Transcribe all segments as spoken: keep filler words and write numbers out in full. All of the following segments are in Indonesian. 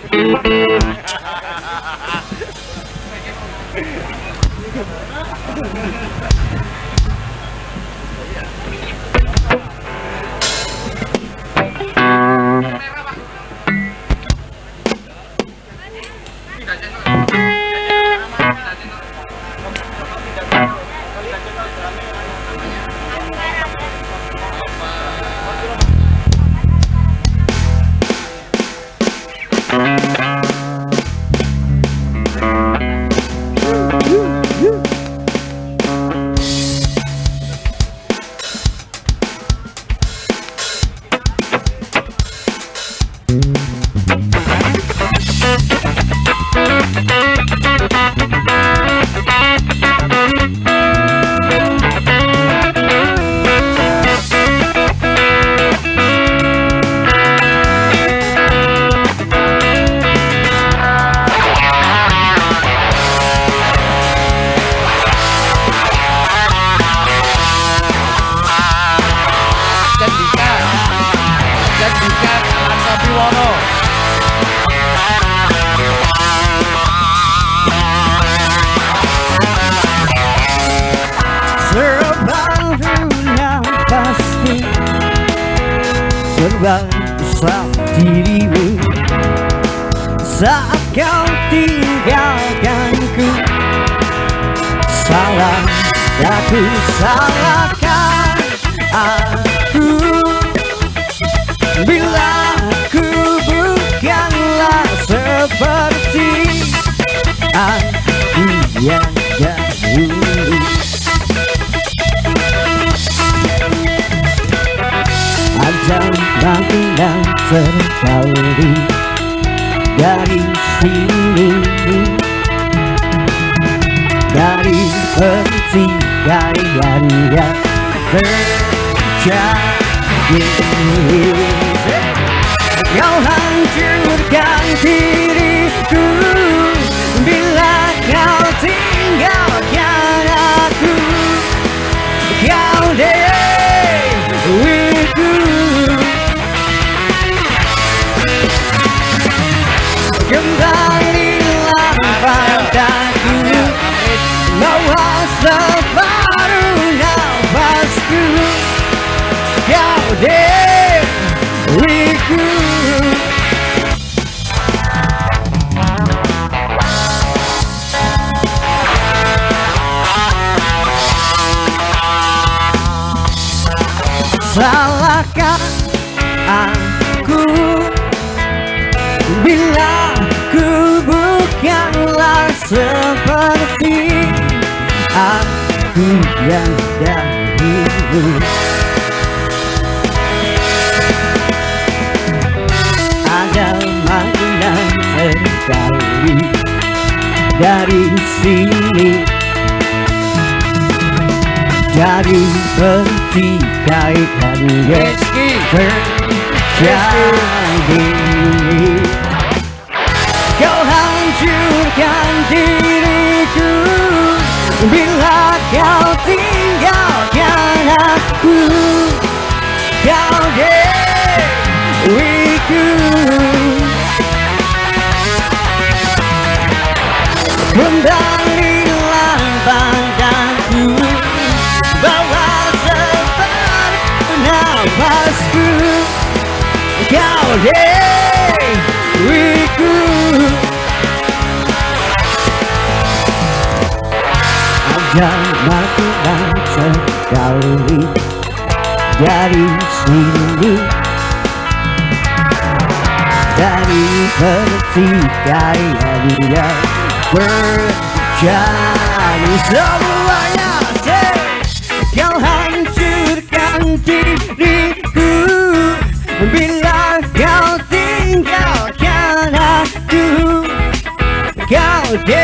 Terbang besar dirimu saat kau tinggalkanku. Salah aku, salahkan aku bila aku bukanlah seperti aku yang dahulu. Ada makna terkali dari sini, dari pertikaian yang terjadi. Kau hancurkan diriku bila kau tinggalkan aku. Kau dewiku, kembalilah padaku, bawa separuh nafasku. Kau dewiku, salahkah aku bila ku bukanlah seperti aku yang dahulu. Ada makna terkali dari sini, dari pertikaian yang terjadi. Kau hancurkan diriku bila kau tinggalkan aku. Kau dewiku, kembalilah padaku, bawa separuh nafasku. Kau dewiku, ada makna sekali dari sini, dari pertikaian yang terjadi. Semuanya kau hancurkan diriku bila kau tinggalkan aku. Kau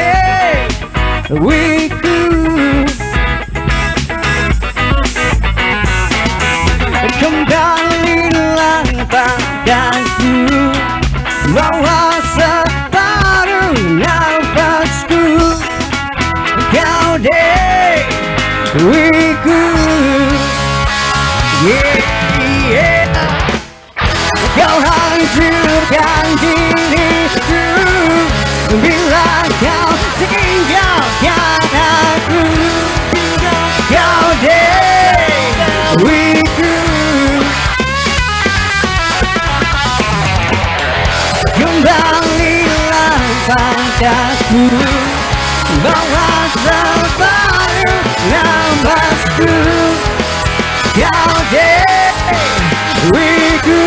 dewiku, kembalilah padaku, bawa separuh nafasku. Kau dewiku, aku bawa sebaru nafasku. Kau diriku.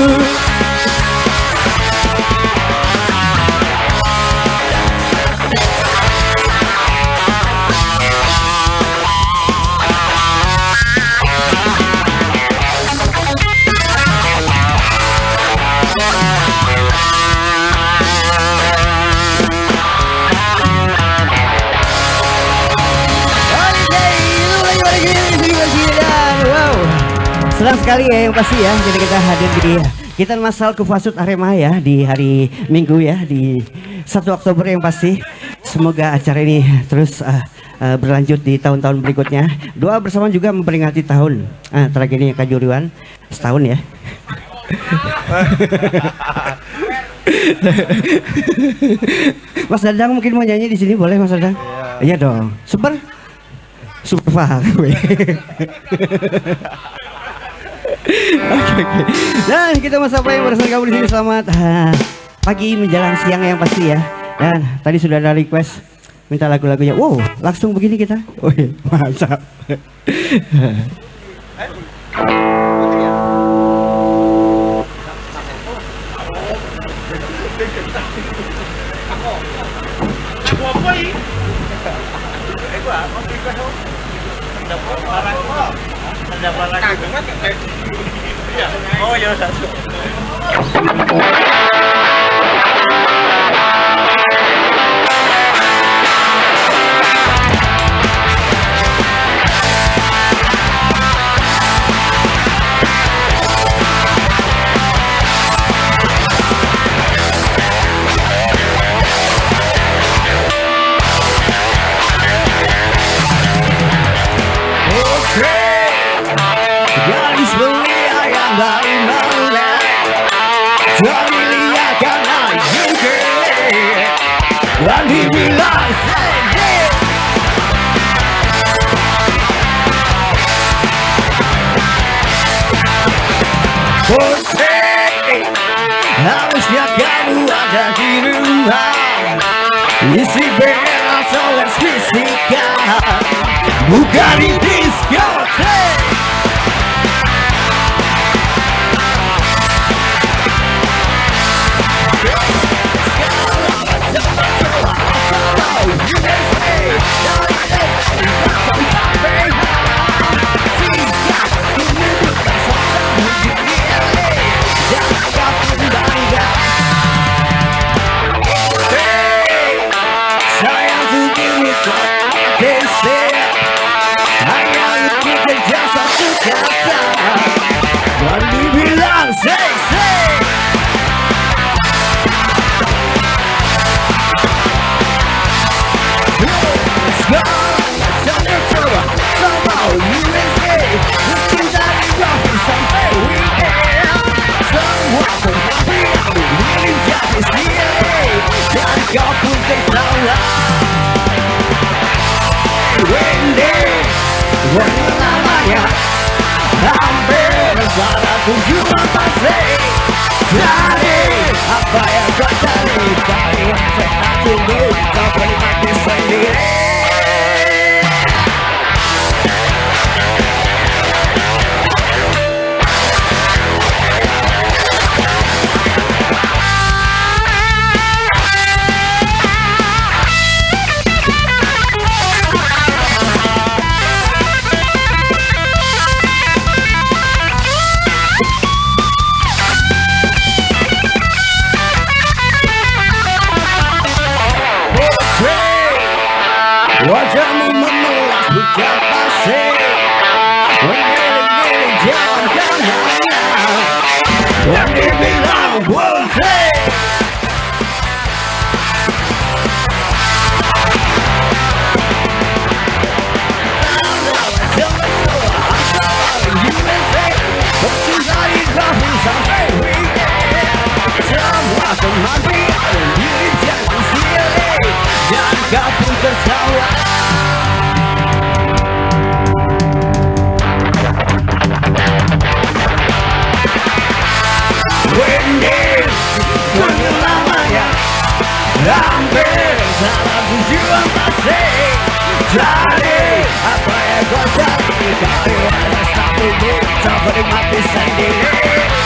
Senang sekali ya yang pasti ya, jadi kita hadir di kita Masal Kufasut Arema ya di hari Minggu ya di satu Oktober yang pasti. Semoga acara ini terus uh, uh, berlanjut di tahun-tahun berikutnya. Doa bersama juga memperingati tahun uh, tragedi Kanjuruhan setahun ya. Mas Dadang mungkin mau nyanyi di sini, boleh Mas Dadang? Iya, iya dong. Super super far. Oke, oke. Dan kita Mas Apa yang bersama kamu di sini, selamat uh, pagi menjelang siang yang pasti ya. Dan tadi sudah ada request minta lagu-lagunya. Wow, langsung begini kita. Wih, mantap. Oh ya satu. Dan dibilang sedih. Putih, harusnya kamu ada di rumah. Isi band atau les fisika, bukan di diskotek. Kau pun tersalah. Wendy, Wendy namanya, hampir salah tujuan pasti. Cari apa yang kau cari, cari yang sehat dulu, kau menikmati sendiri. Wajahmu memelas bukan pasir, mengiling-iling jalan kemana, yang dibilang putih. Sampai weekend, semua kematian diri jangan silih, dan kau pun tersalah. Wendy, Wendy namanya, hampir salah tujuan pasti. Jadi apa yang kau cari dari waras takutmu coba nikmati sendiri.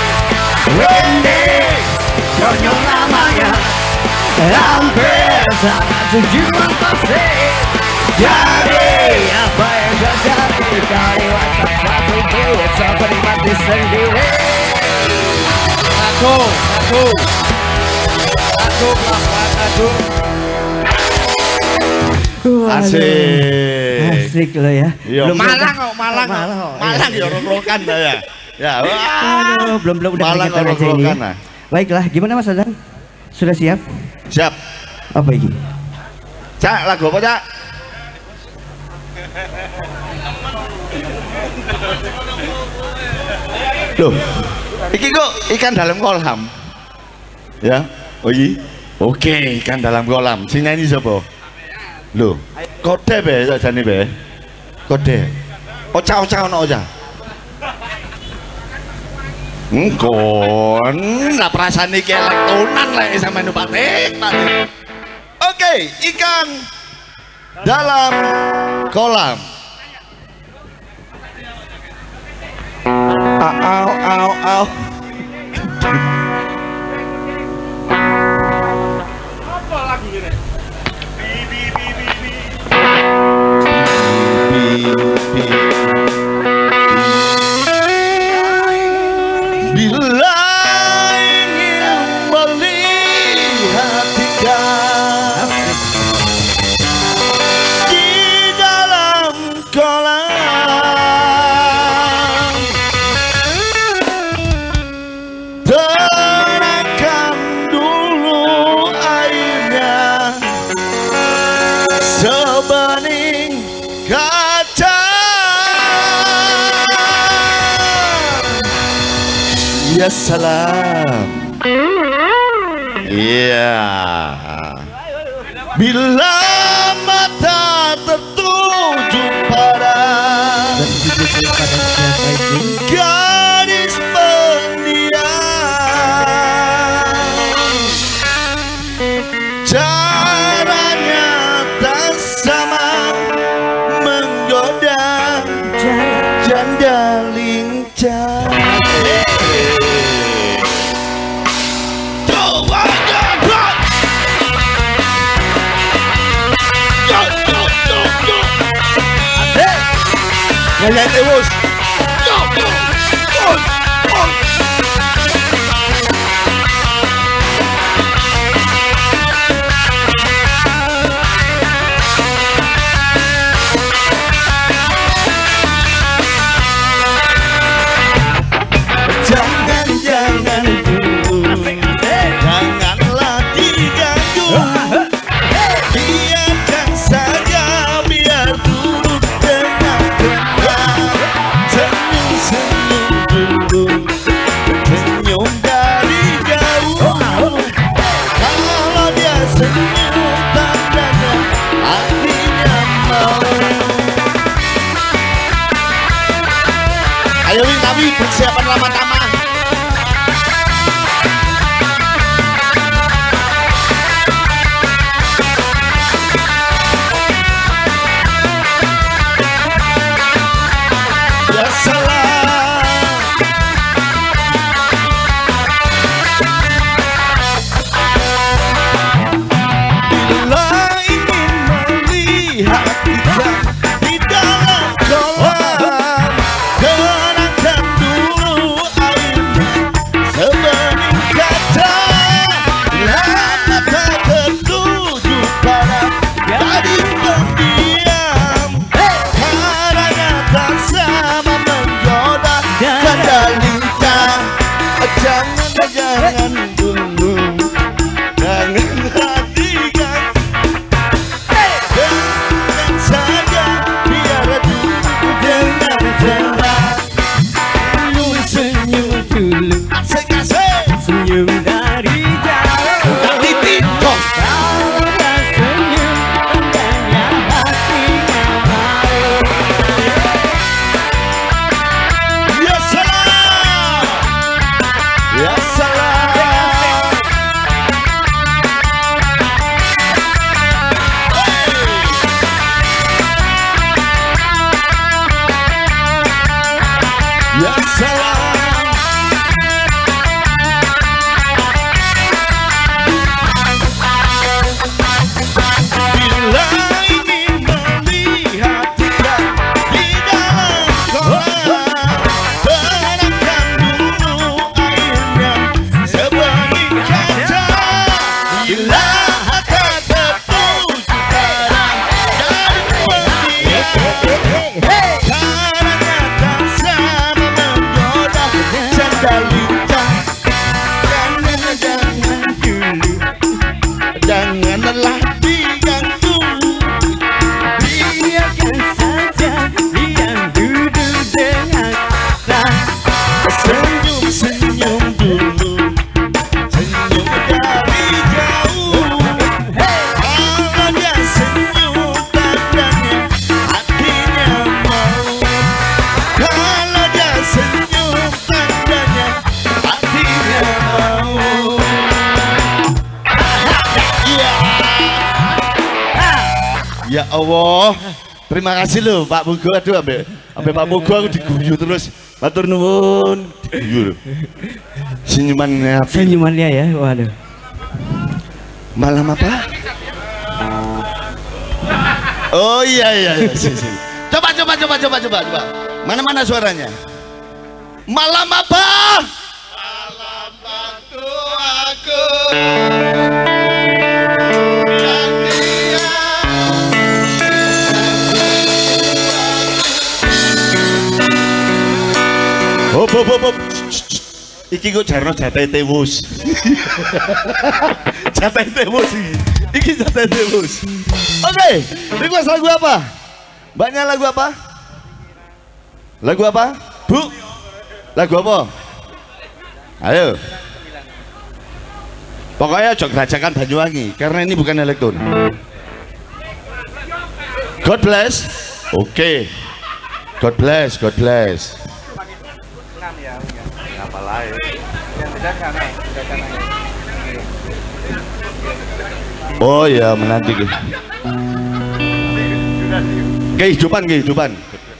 Windy konyol namanya, hampir salah tujuan pasti. Jadi apa yang kau cari dari waras takutmu coba nikmati sendiri. Aku, aku, aku pelan-pelan aku. Asik. Asik lo ya. Iya, Belum- Malang kok, Malang kok. Malang kok. Malang ya rok-rokan dah ya. Ya, wah. Aduh, belum belum udah Malang kita kok aja ini. rok-rokan nah. Baiklah, gimana Mas Adan? Sudah siap? Siap. Apa ini? Cak, lagu apa, Cak? Loh, iki kok ikan dalam kolam. Ya, oh iya. Oke, ikan dalam kolam. Sing nyanyi sapa? Loh, kode be jane be. Kode. Oca-oca ono oca. Engkon, lah perasaan iki elektronan lek sama numpak tek. Oke, ikan dalam kolam. Au au au. Apa lagi ini? Bi bi bi bi bi. Bi, bi. Bila ingin melihat ikan di dalam kolam, tenangkan dulu airnya sebening kaca. Ya salam. Iya. Bila mata tertuju pada gadis pendiam, caranya tak sama menggoda janda lincah. Ya ya terus. Jangan jangan dulu, janganlah diganggu. Biarkan saja biar duduk dengan tenang. Senyum senyum dulu, senyum dari jauh. Kalau dia senyum tandanya hatinya mau. Ayo Wing, tapi persiapan lama-lama. Ya salam. Bila ingin melihat ikan di dalam kolam, tenangkan dulu airnya Ya salam. Bila ingin melihat tidak di dalam kolam, tenangkan dulu airnya sebening kaca. Bila harta tertuju terang dari pendiam, caranya tak sama menggoda canda lincah. Karena jangan dulu, jangan lelah diganggu, biarkan saja dia duduk dengan tak senyum-senyum dulu, senyum dari jauh. Kalau dia senyum tandanya hatinya mau, kalau dia senyum tandanya hatinya mau. Ya Allah, terima kasih loh Pak Mugo. Aduh, ambil ambil Pak Mugo aku diguyu terus. Matur nuwun, diguyu. Senyumannya apa? Senyumannya ya, waduh. Malam apa? Oh iya iya, iya. Sini, sini. Coba coba coba coba coba coba. Mana mana suaranya? Malam apa? Malam waktu aku. Hop hop hop hop. Iki kok jarno jatahe tewus. Jatahe tewus iki. Iki jatahe tewus. Oke, request lagu apa? Mbaknya lagu apa? Lagu apa? Bu? Lagu apa? Ayo. Pokoknya jok rajakan Banyuwangi karena ini bukan elektron. God bless. Oke. God bless, God bless. Oh ya, menanti kehidupan kehidupan.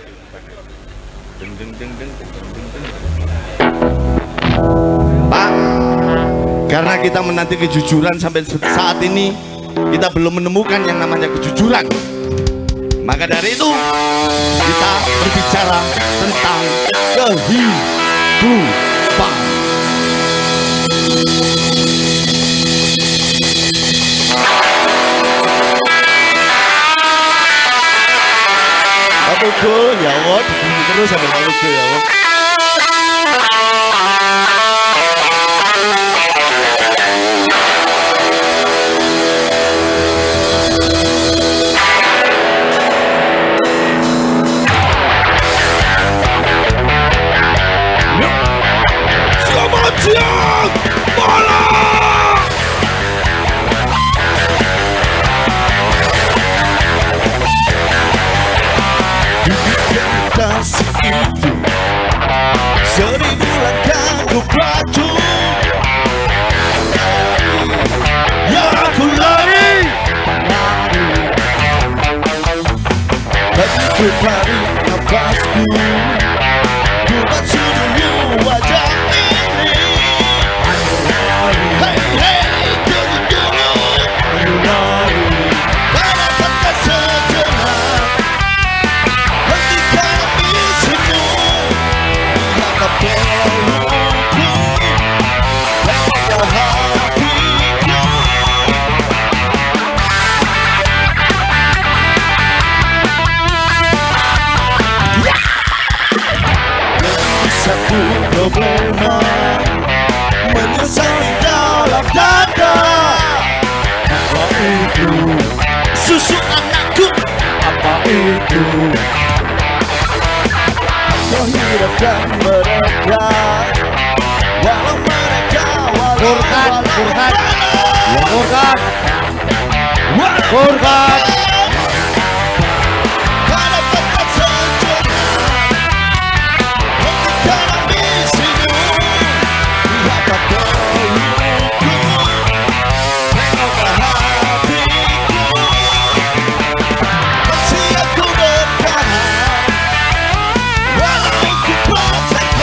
Pak, karena kita menanti kejujuran sampai saat ini kita belum menemukan yang namanya kejujuran. Maka dari itu kita berbicara tentang kehidupan. Pak Mugo, ya Allah, digini terus sampai Pak Mugo ya Allah. Selamat siang, bola. Kasih itu seribu langkah ku pacu, ya aku lari, tapi ku lari nafasku, ku pacu dulu wajah ini. Hey hey, dulu dulu, aku lari, pada kata sejenak. Satu problema menyesali dalam dada. Apa itu? Susu anakku. Apa itu? Menghidupkan mereka, walau mereka walau Furkan, Furkan, Furkan, Furkan. pada tempat sejenak, hentikan ambisimu, lihatlah kehidupanku, tengoklah hatiku, masih aku bertahan, walau ku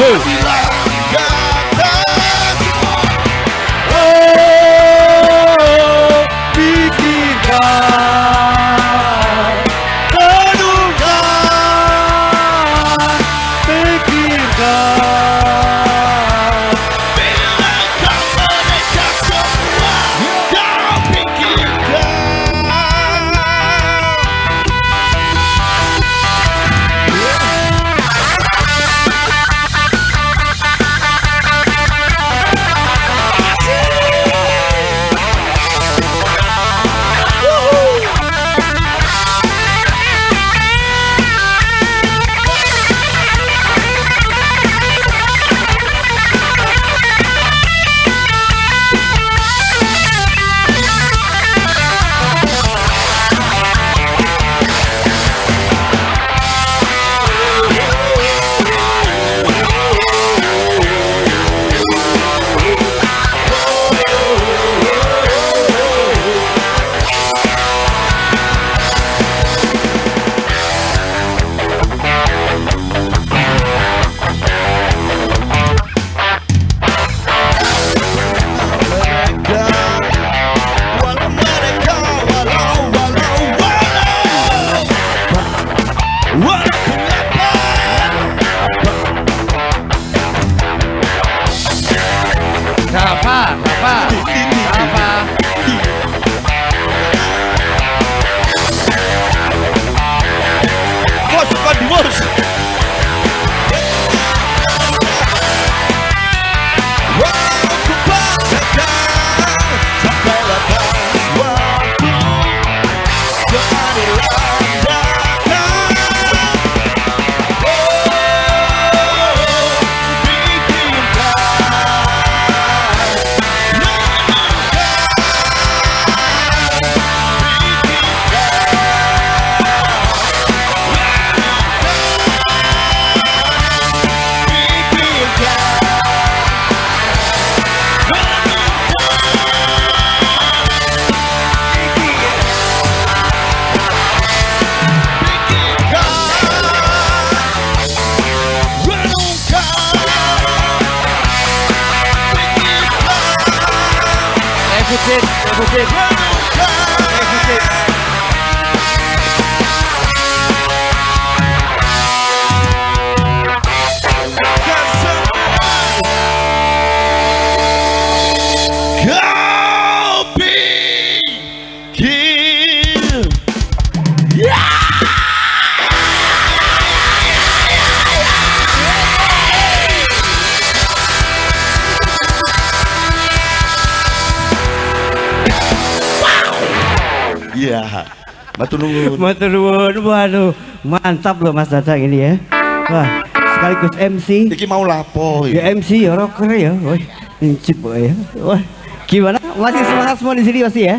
Iya, matur nuwun. Matur nuwun. Waduh, mantap loh Mas Dadang ini ya. Wah, sekaligus M C. Iki mau lapo ya? Ya M C ya, rocker ya. Wah, incip ya. Wah, gimana? Masih semangat semua di sini pasti ya?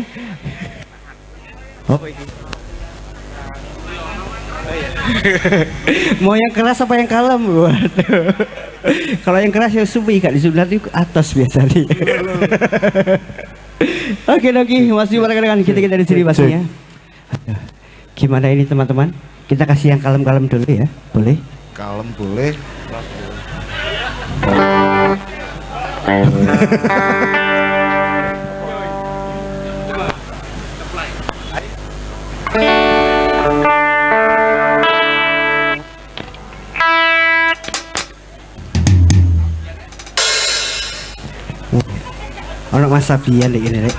Apa ini? Mau yang keras apa yang kalem? Waduh. Kalau yang keras ya supi gak disunat itu atas biasanya. Oke oke, masih bareng kita kita di sini pastinya. Gimana ini teman-teman? Kita kasih yang kalem-kalem dulu ya, boleh? Kalem boleh. Ono Mas Sabian iki rek.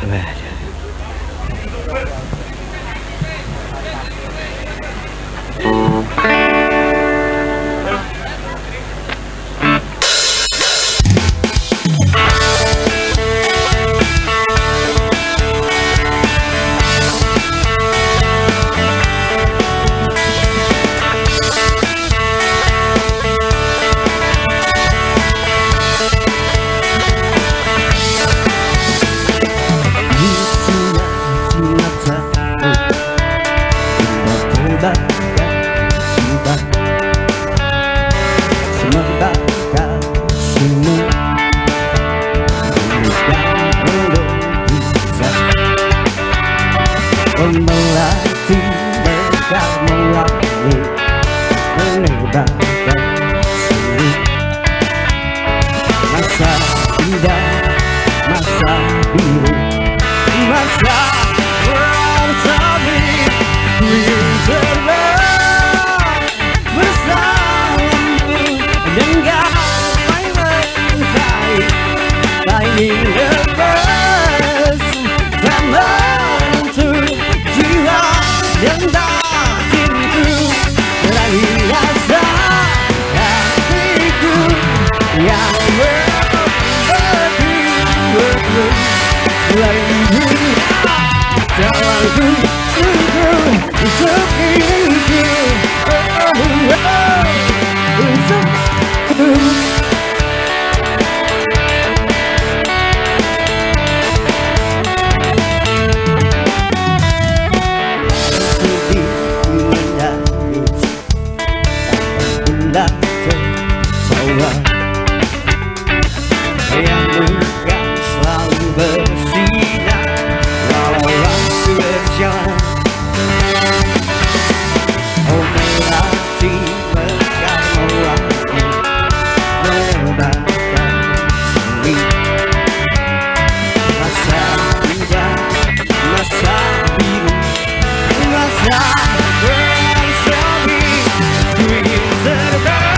biru. Masa bersama ku terbang bersamamu dan gapai mencintai. Tak ingin lepas dan menentu jiwa dan batinku. Lagi rasa hatiku yang berbeda. Lagi jangan ku tunggu untuk itu. Yang bukan selalu bersinar walau waktu berjalan. Oh melati mekar mewangi menebarkan seni. Masa muda, masa biru, masa bersemi. Ku ingin terbang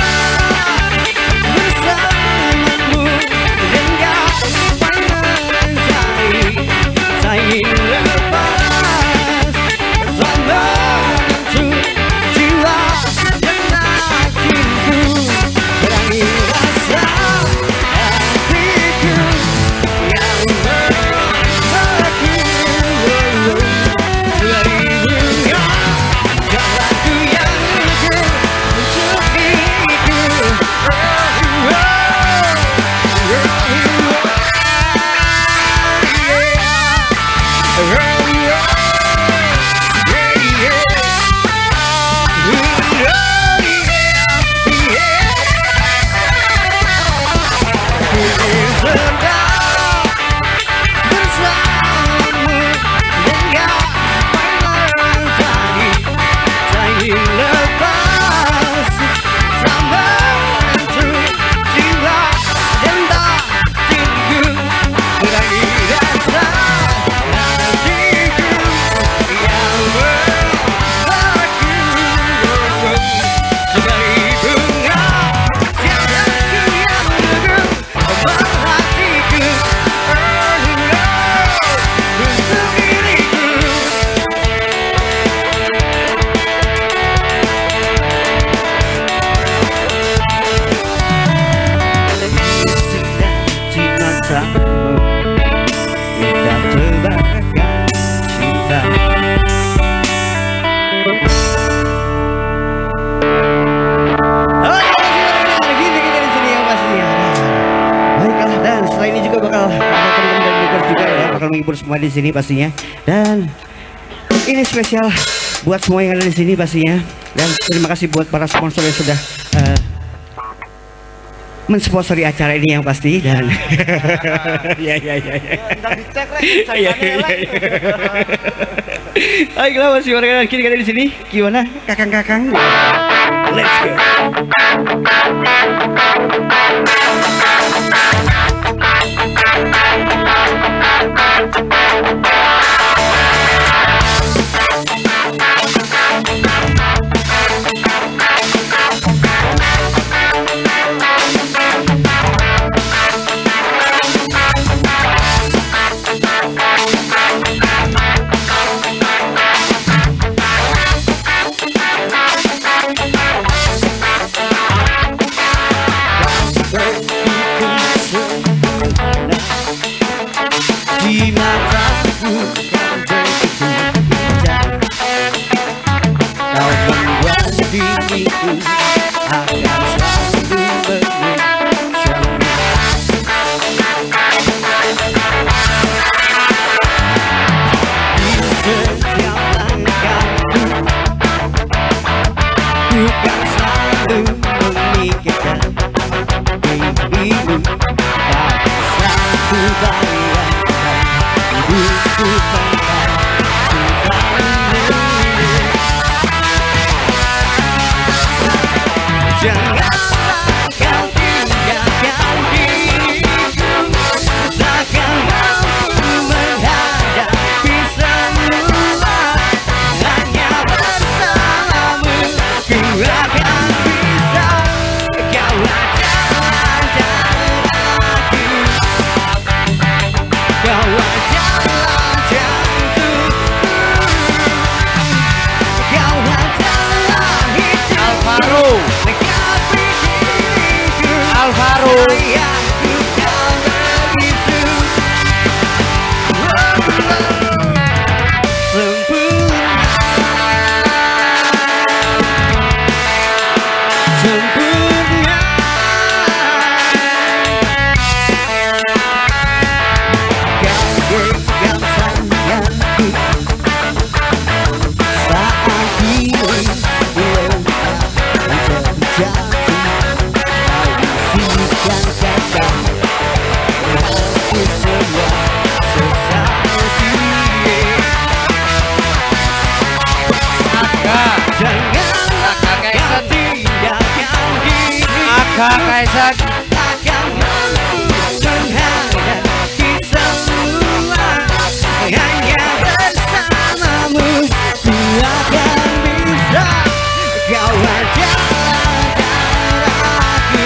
bersamamu dan gapai mencintai. Tak ingin lepas bersama menentu jiwa dan batinku. Berani rasa hatiku yang berbagi. Selari dunia jalanku yang lugu untuk itu. Kita terbakar cinta. Gini kita di sini yang pastinya. Baiklah, dan setelah ini juga bakal ada teman-teman dan juga juga ya bakal menghibur semua di sini pastinya. Dan ini spesial buat semua yang ada di sini pastinya. Dan terima kasih buat para sponsor yang sudah uh, mensponsori acara ini yang pasti. Dan ya ya ya ya. Ntar dicek lagi, baiklah, masih warga kini kita di sini. Gimana kakang-kakang? Let's go. Di mataku kau begitu indah, kau membuat diriku akan selalu bersama. Di setiap langkahku, ku kan selalu memikirkan dirimu. Tak bisa ku bayangkan hidupku tanpa cintamu. Janganlah kau tinggalkan diriku, takkan mampu sayangku kau begitu sempurna, sempurna. Kau genggam sayangku saat diri belum terjadi. Bisikan kata hati semua sesaji. Janganlah kau tinggalkan diri. Agak Kaisar. Takkan mampu menghadapi semua. Hanya bersamamu ku akan bisa. Kau adalah darahku,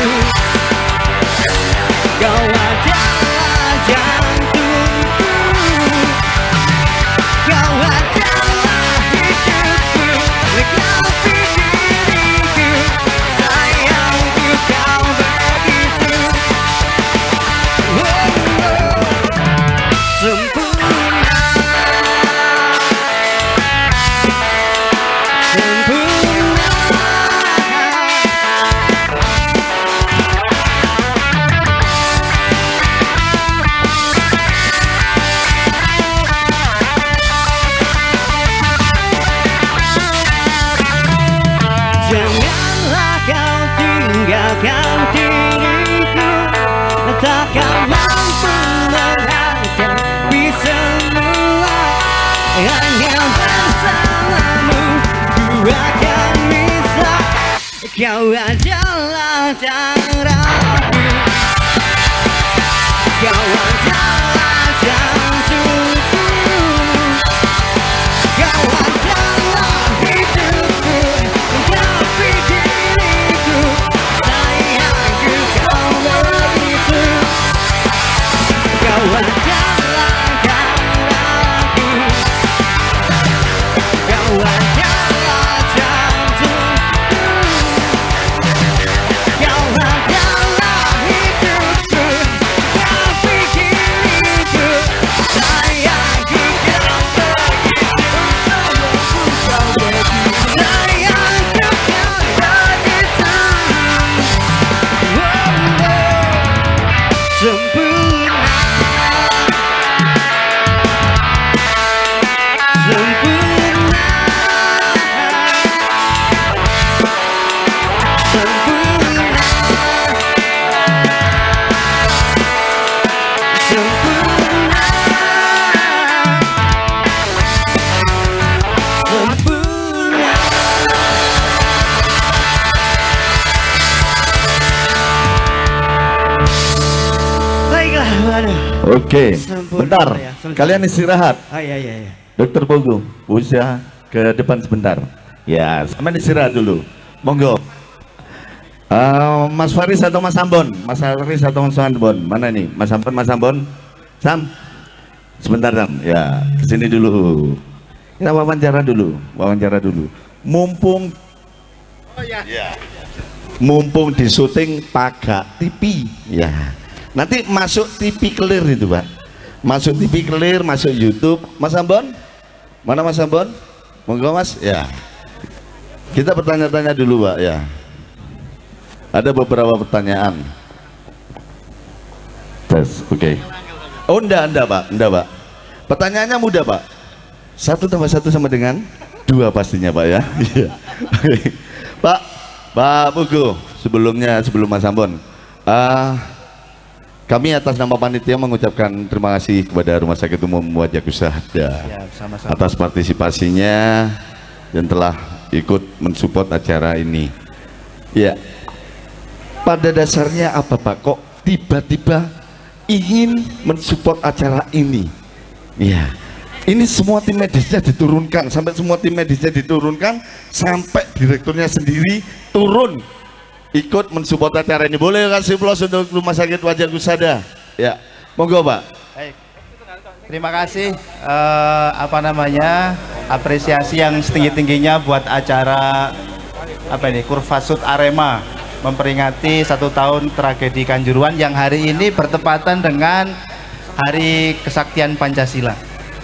kau adalah jantungku, kau adalah hidupku, lengkapi diriku, sayangku kau begitu oh, oh. Sempurna, sempurna. Janganlah kau tinggalkan diriku, takkan mampu menghadapi semua. Hanya bersamamu ku akan bisa. Kau adalah darahku, kau adalah jantungku, kau adalah hidupku, lengkapi diriku, sayangku kau begitu. Kau adalah darahku, kau adalah jantungku, kau adalah hidupku, lengkapi diriku, sayangku kau begitu. Kau begitu, sayangku kau begitu oh, oh. Sempurna, sempurna, sempurna, sempurna, sempurna. Baiklah, waduh. Oke, Sempurna, bentar. ya, sebentar. Kalian istirahat. Oh iya iya iya. Dokter Pogo, usaha ke depan sebentar. Ya, sama istirahat dulu. Monggo. Uh, Mas Faris atau Mas Ambon? Mas Faris atau Mas Ambon? Mana nih? Mas Ambon, Mas Ambon? Sam? Sebentar, Sam. Ya, kesini dulu. Kita wawancara dulu. Wawancara dulu. Mumpung Oh ya. ya. Mumpung di syuting Paga T V. Ya. Nanti masuk T V clear itu, Pak. Masuk T V clear, masuk YouTube. Mas Ambon? Mana Mas Ambon? Monggo, Mas. Ya. Kita bertanya-tanya dulu, Pak, ya. Ada beberapa pertanyaan. Tes, oke. Okay. Oh, enggak, enggak, Pak. Enggak, Pak. Pertanyaannya mudah, Pak. Satu tambah satu sama dengan dua pastinya, Pak, ya. Iya. Pak, Pak Pugu, sebelumnya sebelum Mas Ambon, uh, kami atas nama panitia mengucapkan terima kasih kepada Rumah Sakit Umum Wajah Kusada Ya, sama-sama. atas partisipasinya dan telah ikut mensupport acara ini. Ya, pada dasarnya apa, Pak? Kok tiba-tiba ingin mensupport acara ini? Ya, ini semua tim medisnya diturunkan, sampai semua tim medisnya diturunkan, sampai direkturnya sendiri turun ikut mensupport acara ini. Boleh kasih plus untuk Rumah Sakit Wajah Kusada? Ya, monggo, Pak. Baik. Terima kasih eh, apa namanya apresiasi yang setinggi tingginya buat acara apa ini Kurvasud Arema memperingati satu tahun tragedi Kanjuruhan yang hari ini bertepatan dengan Hari Kesaktian Pancasila.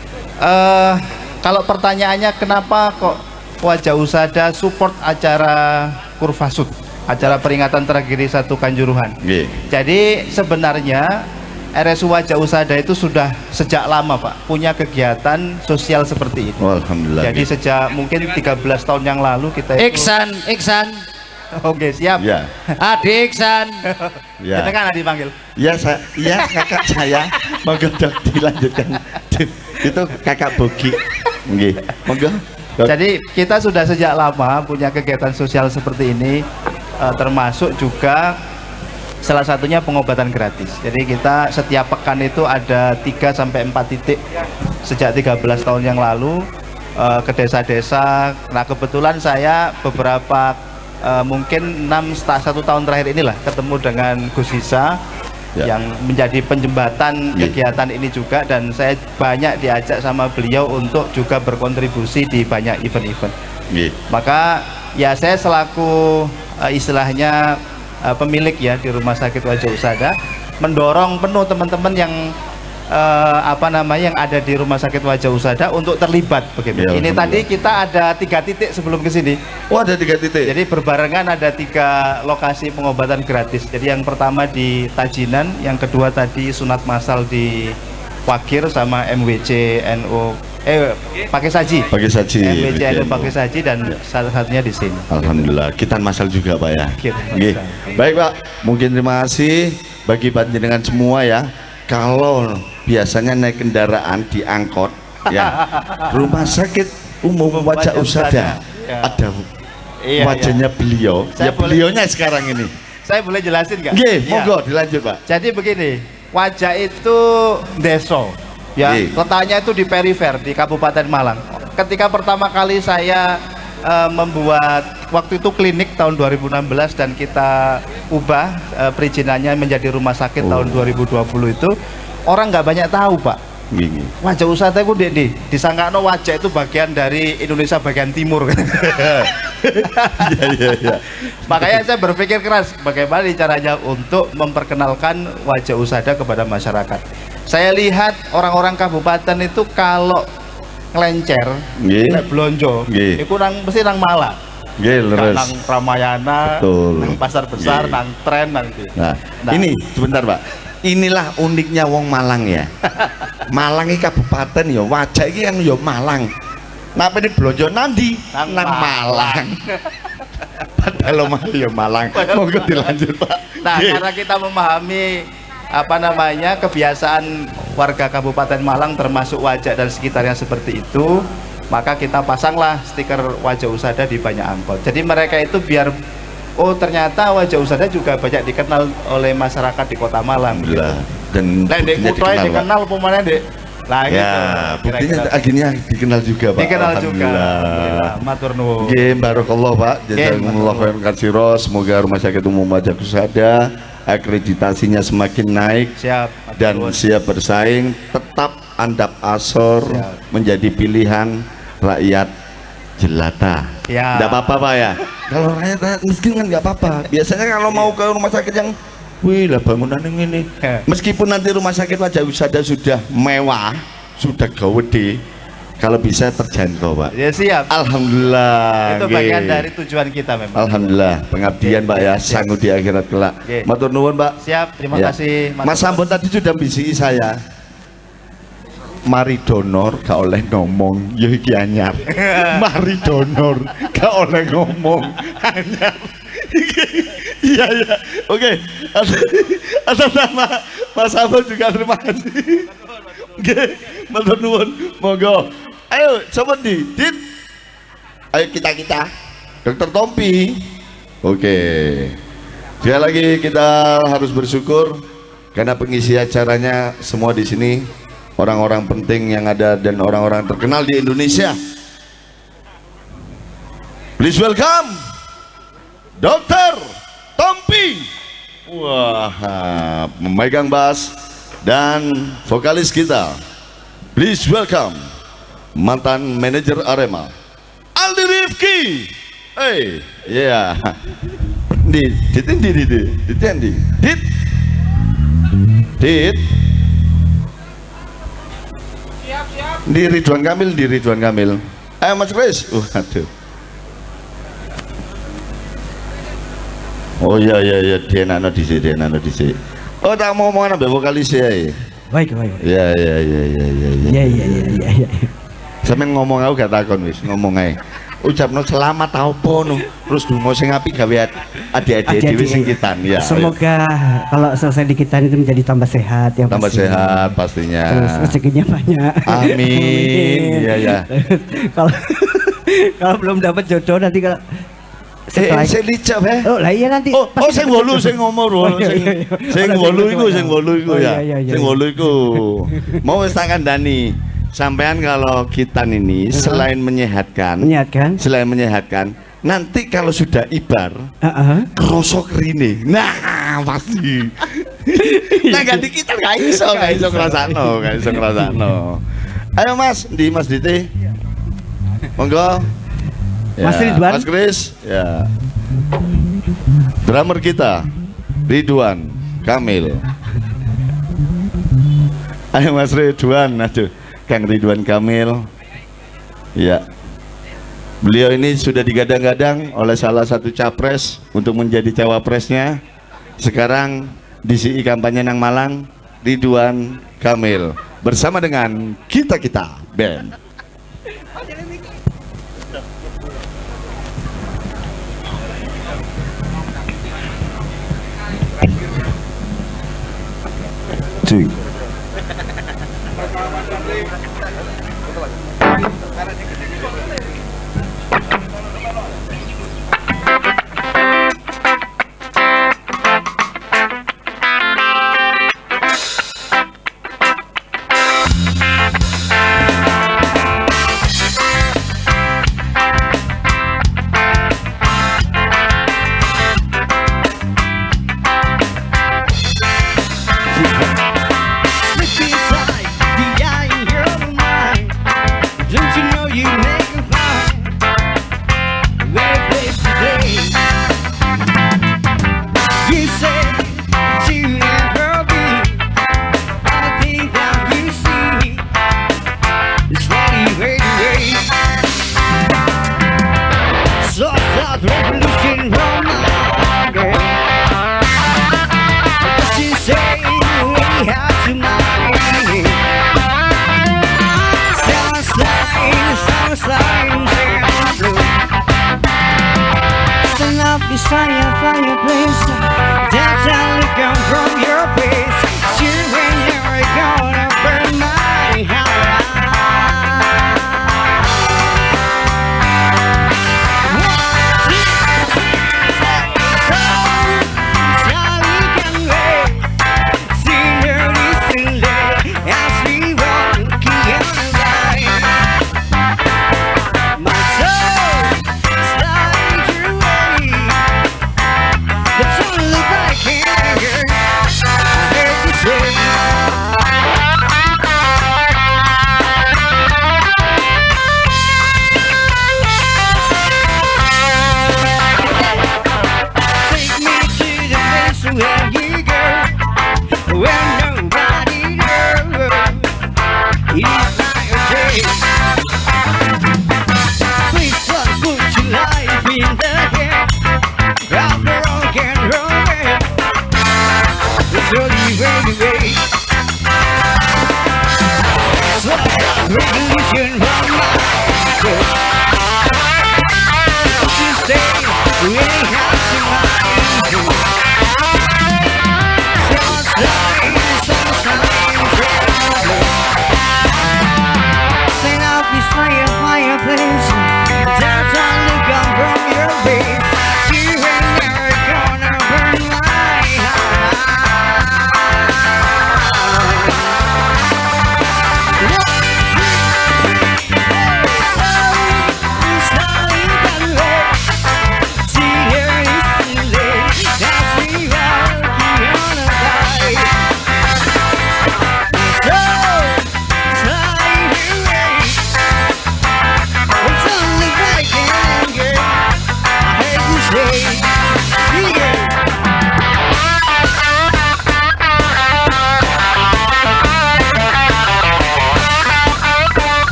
Uh, kalau pertanyaannya kenapa kok Wajah Usada support acara Kurvasud, acara peringatan tragedi satu Kanjuruhan? Yeah. Jadi sebenarnya R S U Wajah Usada itu sudah sejak lama Pak punya kegiatan sosial seperti ini. Oh, alhamdulillah. Jadi sejak mungkin tiga belas tahun yang lalu kita itu... Iksan, Iksan. Oke, siap. Ya. Adik Iksan. Ya. Kita kan dipanggil. Ya, saya, ya kakak saya. Monggo Dok dilanjutkan. Itu kakak Bogi. Nggih. Monggo. Jadi kita sudah sejak lama punya kegiatan sosial seperti ini, uh, termasuk juga salah satunya pengobatan gratis. Jadi kita setiap pekan itu ada tiga sampai empat titik sejak tiga belas tahun yang lalu uh, ke desa-desa. Nah kebetulan saya beberapa uh, mungkin enam satu tahun terakhir inilah ketemu dengan Gus Hisa ya, yang menjadi penjembatan ya, kegiatan ini juga, dan saya banyak diajak sama beliau untuk juga berkontribusi di banyak event-event ya. Maka ya saya selaku uh, istilahnya uh, pemilik ya di Rumah Sakit Wajah Usada mendorong penuh teman-teman yang uh, apa namanya yang ada di Rumah Sakit Wajah Usada untuk terlibat begitu. Ya, ini tadi kita ada tiga titik sebelum ke sini. Oh, ada tiga titik. Jadi berbarengan ada tiga lokasi pengobatan gratis. Jadi yang pertama di Tajinan, yang kedua tadi sunat massal di Wakir sama M W C N U eh pakai saji. Pakai saji. M W C N U pakai saji, dan ya, salah satunya di sini. Alhamdulillah. Kita massal juga Pak ya. Oke. Baik Pak, mungkin terima kasih bagi panjenengan semua ya. Kalau biasanya naik kendaraan di angkot ya, Rumah Sakit Umum Wajah Usada ya, ada iya, wajahnya iya, beliau. saya Ya boleh, beliaunya sekarang ini. Saya boleh jelasin nggak? Nggih, Ya. monggo dilanjut Pak. Jadi begini, Wajah itu deso ya, Nggih. letaknya itu di perifer di Kabupaten Malang. Ketika pertama kali saya uh, membuat waktu itu klinik tahun dua ribu enam belas dan kita ubah uh, perizinannya menjadi rumah sakit oh. tahun dua ribu dua puluh itu, orang nggak banyak tahu Pak. Gini. Wajah Usada itu dek di disangkano Wajah itu bagian dari Indonesia bagian timur. Ya, ya, ya. Makanya saya berpikir keras bagaimana caranya untuk memperkenalkan Wajah Usada kepada masyarakat. Saya lihat orang-orang kabupaten itu kalau ngelencer, Nggih. belonjo, Nggih. itu nang mesti nang Malang. Nggih, leres. Nang Ramayana, Betul. nang pasar besar, Nggih. nang tren nanti. Nah, Nah. ini sebentar Pak. Inilah uniknya wong Malang ya. Malang ini kabupaten ya, Wajah ini kan ya Malang. Napa ini belanja nandi Nang nang Malang. Padahal omah ya Malang. Monggo dilanjut Pak. Nah, Nggih. karena kita memahami apa namanya kebiasaan warga Kabupaten Malang termasuk Wajah dan sekitarnya seperti itu, maka kita pasanglah stiker Wajah Usada di banyak angkot. Jadi mereka itu biar oh ternyata Wajah Usada juga banyak dikenal oleh masyarakat di Kota Malang. Gitu. Dan Nah, dek buktinya Kutoy dikenal, dikenal pemainnya dek. Nah, Pak. gitu. Ya, buktinya Kira-kira. akhirnya dikenal juga Pak. Dikenal juga. Alhamdulillah. Alhamdulillah. Matur nuwun. Nggih, barakallah Pak. Jazakumullah khairan katsiran. Semoga Rumah Sakit Umum Wajah Usada akreditasinya semakin naik. Siap. Matur Dan nuwun. siap bersaing, tetap andap asor Siap. menjadi pilihan rakyat jelata. Ya. Tidak apa-apa Pak ya. Kalau rakyat, rakyat miskin kan nggak apa-apa. Biasanya kalau mau ke rumah sakit yang wih lah bangunan yang ini, Ya. meskipun nanti Rumah Sakit Wajah Usada sudah mewah, sudah gede, kalau bisa terjangkau Pak. Ya siap. Alhamdulillah. Itu bagian nggih. dari tujuan kita memang. Alhamdulillah, pengabdian Nggih, Pak ya, siap. sanggup di akhirat kelak. Nggih. Matur nuwun Pak. Siap. Terima Ya. kasih. Mas Sambon tadi sudah bisiki saya. Mari donor gak oleh ngomong, ya iki anyar. Mari donor gak oleh ngomong, anyar. Iya iya. Oke. Atas, atas nama Mas Sambon juga terima kasih. Oke, matur nuwun. Monggo. Ayo, coba di, Dit. Ayo kita-kita. Dokter Tompi. Oke. Sekali lagi kita harus bersyukur karena pengisi acaranya semua di sini orang-orang penting yang ada dan orang-orang terkenal di Indonesia. Please welcome Dokter Tompi. Wah, memegang bass dan vokalis kita. Please welcome mantan manajer Arema Aldi Rifki. Hey, yeah. Di, dit di di di, dit di, dit, dit. Siap, siap. Di Ridwan Kamil, di Ridwan Kamil. Ayo Mas Kris. Uh, aduh. Oh iya iya iya, dia nano di sini, dia nano di sini. Oh tak mau ngomong ambek vokalis ya. Baik, baik. Iya iya iya iya iya. Iya iya iya iya iya. Sampeyan ngomong aku gak takon wis, ngomong ae. Ucapno selamat tau apa no. Terus dungo sing apik gawe adik-adik dhewe sing kitan ya. Semoga kalau selesai di kitan itu menjadi tambah sehat ya. Tambah pasti. sehat pastinya. Terus rezekinya banyak. Amin. Iya ya. Kalau kalau belum dapat jodoh nanti kalau Eh, saya licap ya. Oh, lah iya nanti. Oh, oh sing wolu sing ngomong lho, sing sing wolu iku, sing wolu iku ya. Sing wolu iku. Mau wis tak kandhani. Sampean kalau kitan ini selain menyehatkan, menyehatkan, selain menyehatkan, nanti kalau sudah ibar, heeh, kerosok rine. Nah, pasti. Nah, ganti kita gak iso, gak iso ngrasakno, gak iso ngrasakno. Ayo Mas, di Mas Dite. Monggo. Ya, Mas Ridwan. Mas Kris, ya. Drummer kita Ridwan Kamil. Ayo Mas Ridwan, aduh, Kang Ridwan Kamil. Ya. Beliau ini sudah digadang-gadang oleh salah satu capres untuk menjadi cawapresnya. Sekarang D C I kampanye nang Malang, Ridwan Kamil bersama dengan kita-kita band. Two. But don't look like here.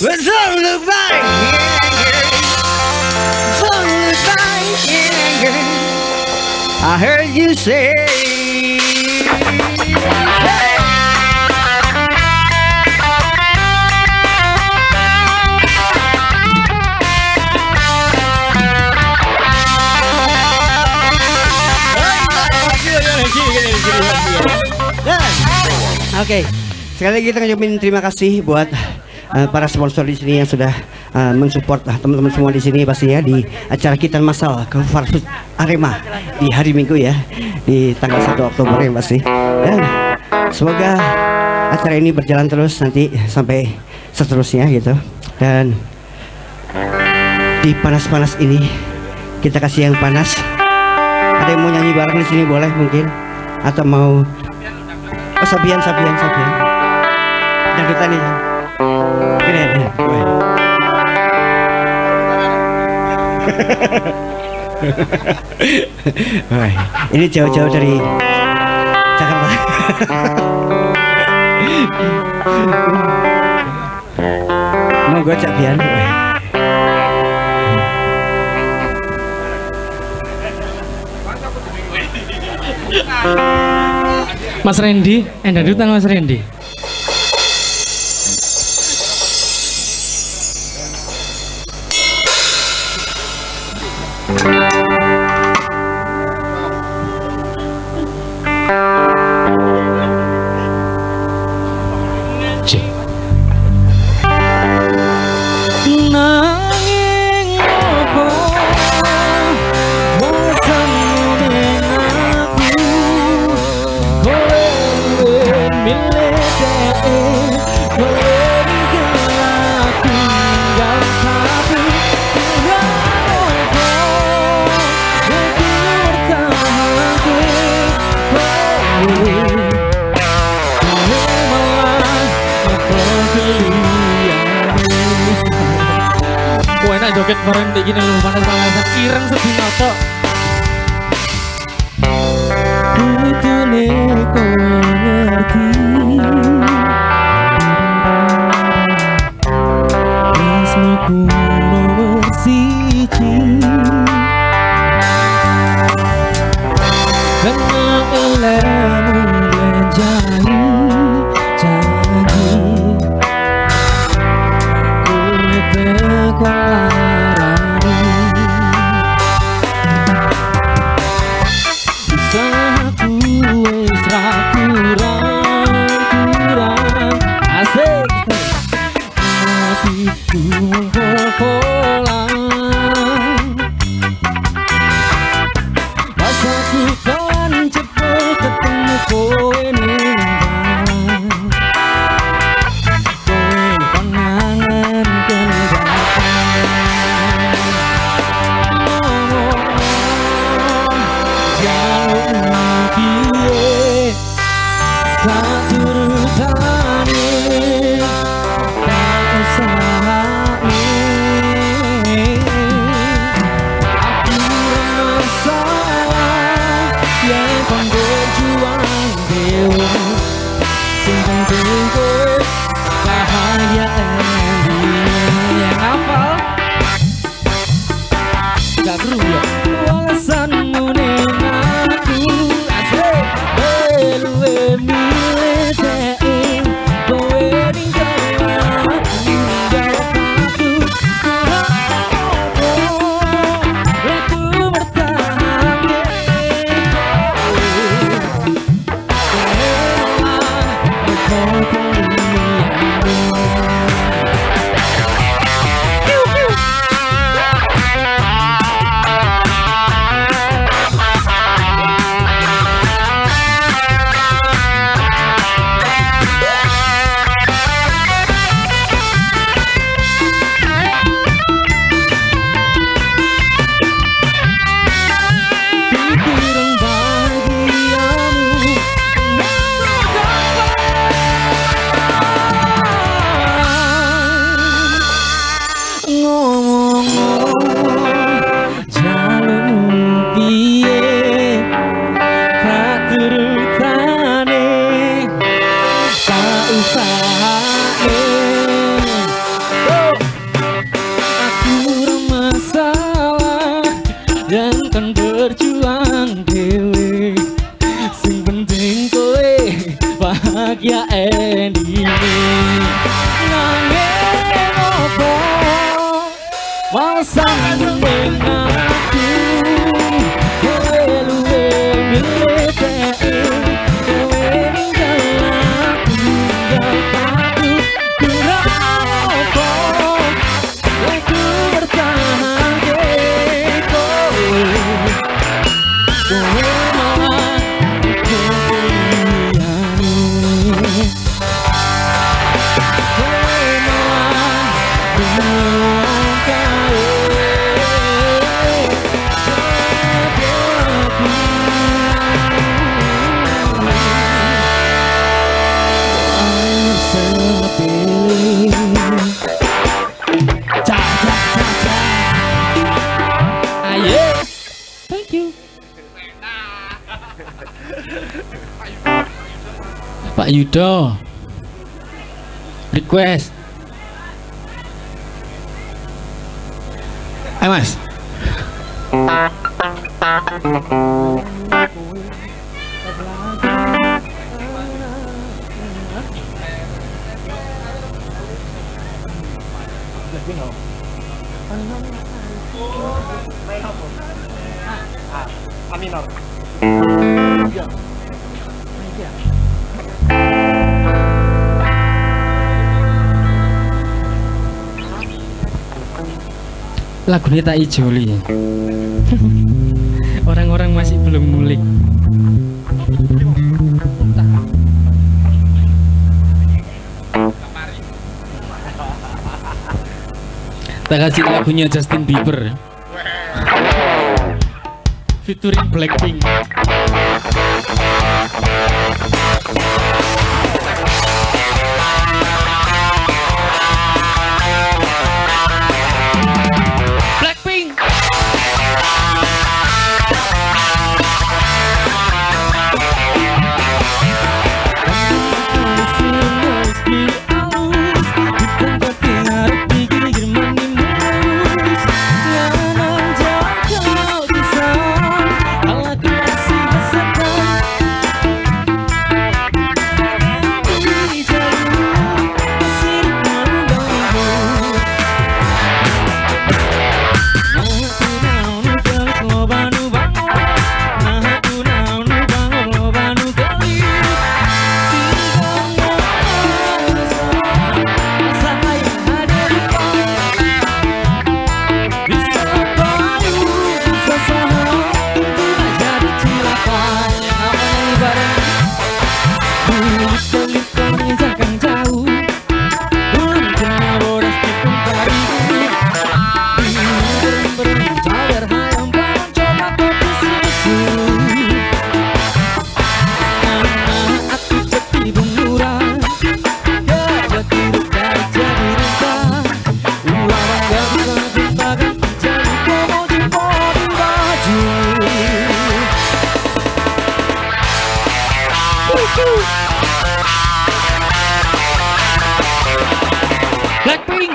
When some look back, some look back, I heard you say. Oke, okay. Sekali lagi kita ngucapin terima kasih buat uh, para sponsor di sini yang sudah uh, mensupport uh, teman-teman semua di sini pasti ya di acara kita masal ke versus Arema di hari Minggu ya di tanggal satu Oktober yang pasti. Dan semoga acara ini berjalan terus nanti sampai seterusnya gitu. Dan di panas-panas ini kita kasih yang panas. Ada yang mau nyanyi bareng di sini boleh mungkin atau mau oh, sabian sabian sabian dangdutan nih gini ya ini jauh-jauh dari Jakarta. Mau gue sabian. Mas Randy, eh dangdutan Mas Randy. Joget bareng kayak gini lu panas-panasan ireng sedina tok. Kutune kowe ngerti Rasmaku nomor siji Karena elemu menjadi janji Kowe tekolah nanging opo masa mengaku kowe luwe milih kowe ninggal aku ninggal aku kurang opo aku bertahan deh kowe kowe malah thank you Pak Yudo request ayo mas Aminor. lagunya tak ijoli. Orang-orang masih belum ngulik. Tak kasih lagunya Justin Bieber featuring Blackpink. Blackpink. Blackpink.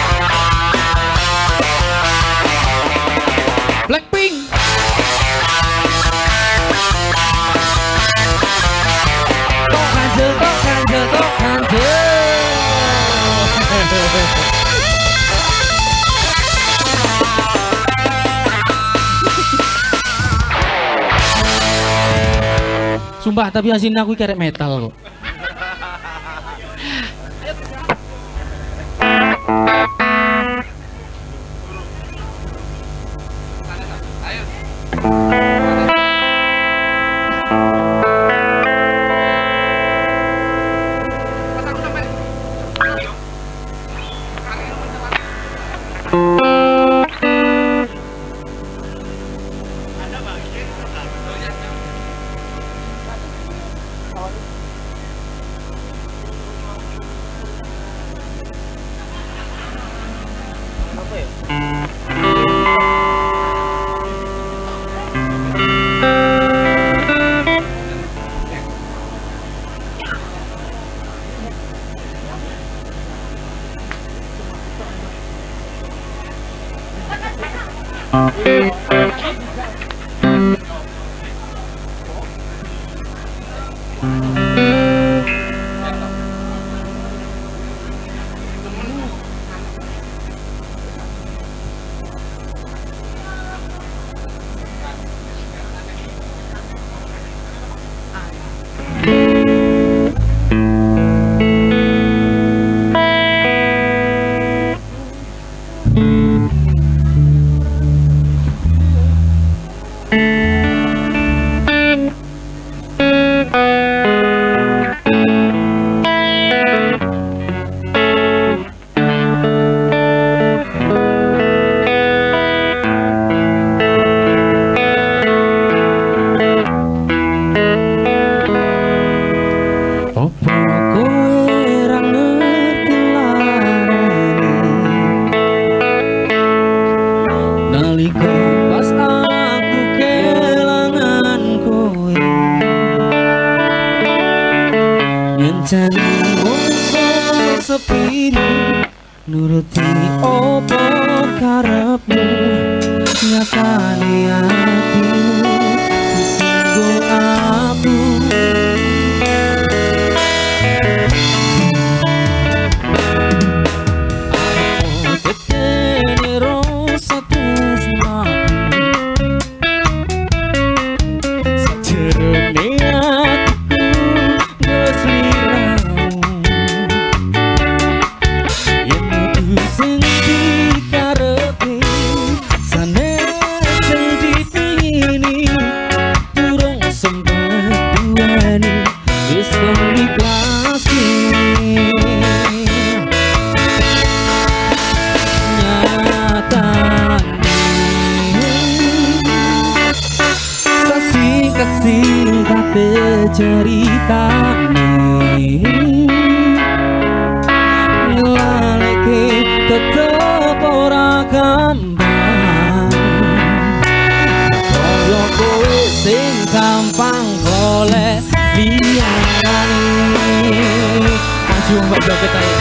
Blackpink. Sumpah tapi asin aku kerek metal kok. Nuruti opo karepmu, nyatane atimu ditunggu aku. Aku ketene rasa tresnaku, sajerone atiku geus liramu. Sing dikarepi sanes sing dipingini durung sempet duweni wis ikhlasi nyatane sasingkat-singkat ceritane tetep ora gampang, kaya kowe sing gampang golek liyane. Maju mbak joget ae.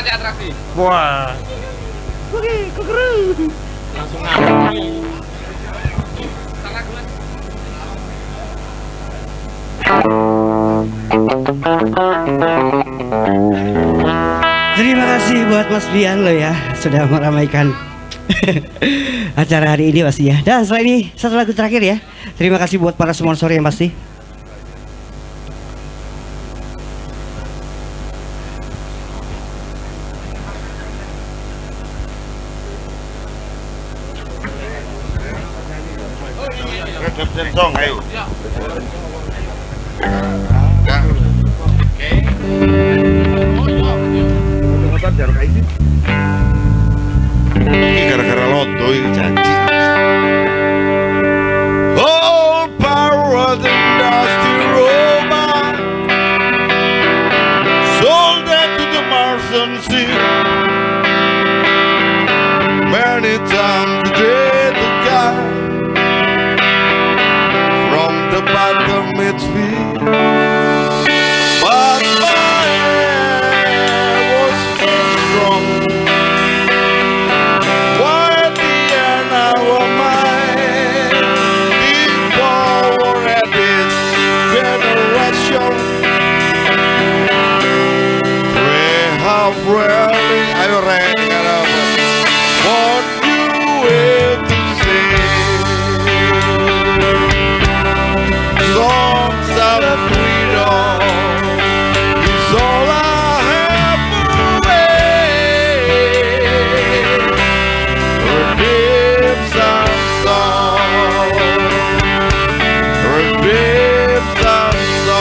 atraksi. Wah. Oke, keren. Langsung ngari. Salah gue. Terima kasih buat Mas Bian lo ya sudah meramaikan acara hari ini pasti ya. Dan setelah ini satu lagu terakhir ya. Terima kasih buat para sponsor yang pasti. Song, ayo. Ini gara-gara loto ini janji. All power the dusty robot sold that to the Martian sea. Many times did the guy from the bottom it's feet. But my head was too strong. Why the end our mind? Before at this generation. Pray how rarely I read what you have to say. Songs of freedom is all I have away. Ribs and songs, ribs and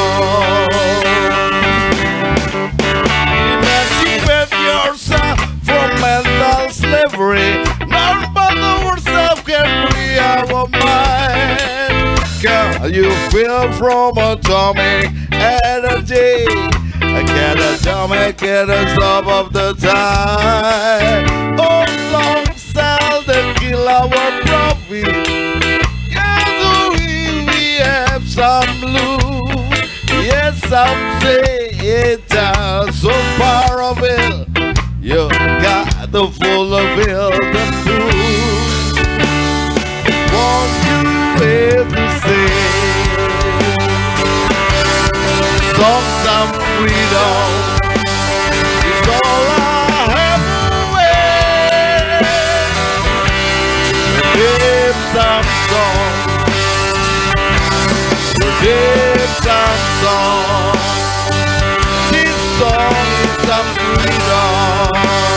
songs. Emancipate yourself from mental slavery. None but the words of can free our mind. Can you feel from atomic energy? I get atomic get a stop of the time. Oh, long sell the kill our profit. Yes, we, we have some blue. Yes, some say it's so far of it. You got to fulfill the truth. Want you have to say songs of freedom is all I have away. Give some songs, give some songs. This song is some freedom.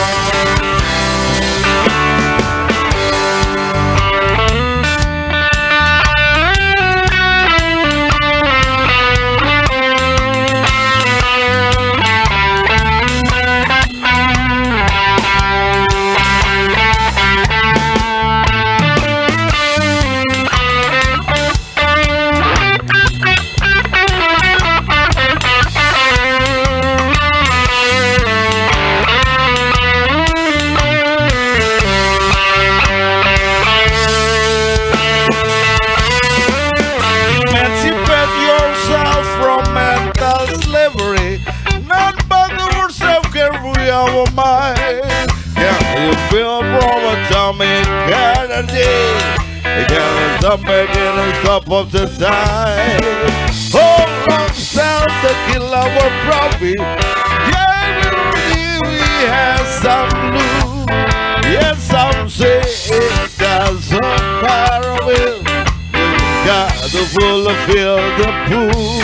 Emancipate yourself from mental slavery. None but the words of can free our mind. Can you feel from atomic energy? Can atomic in the stop of the time? Hold on, sound to kill our profit. Yeah, we have some blue. Yes, some say it doesn't matter with. Got to fulfill the pool.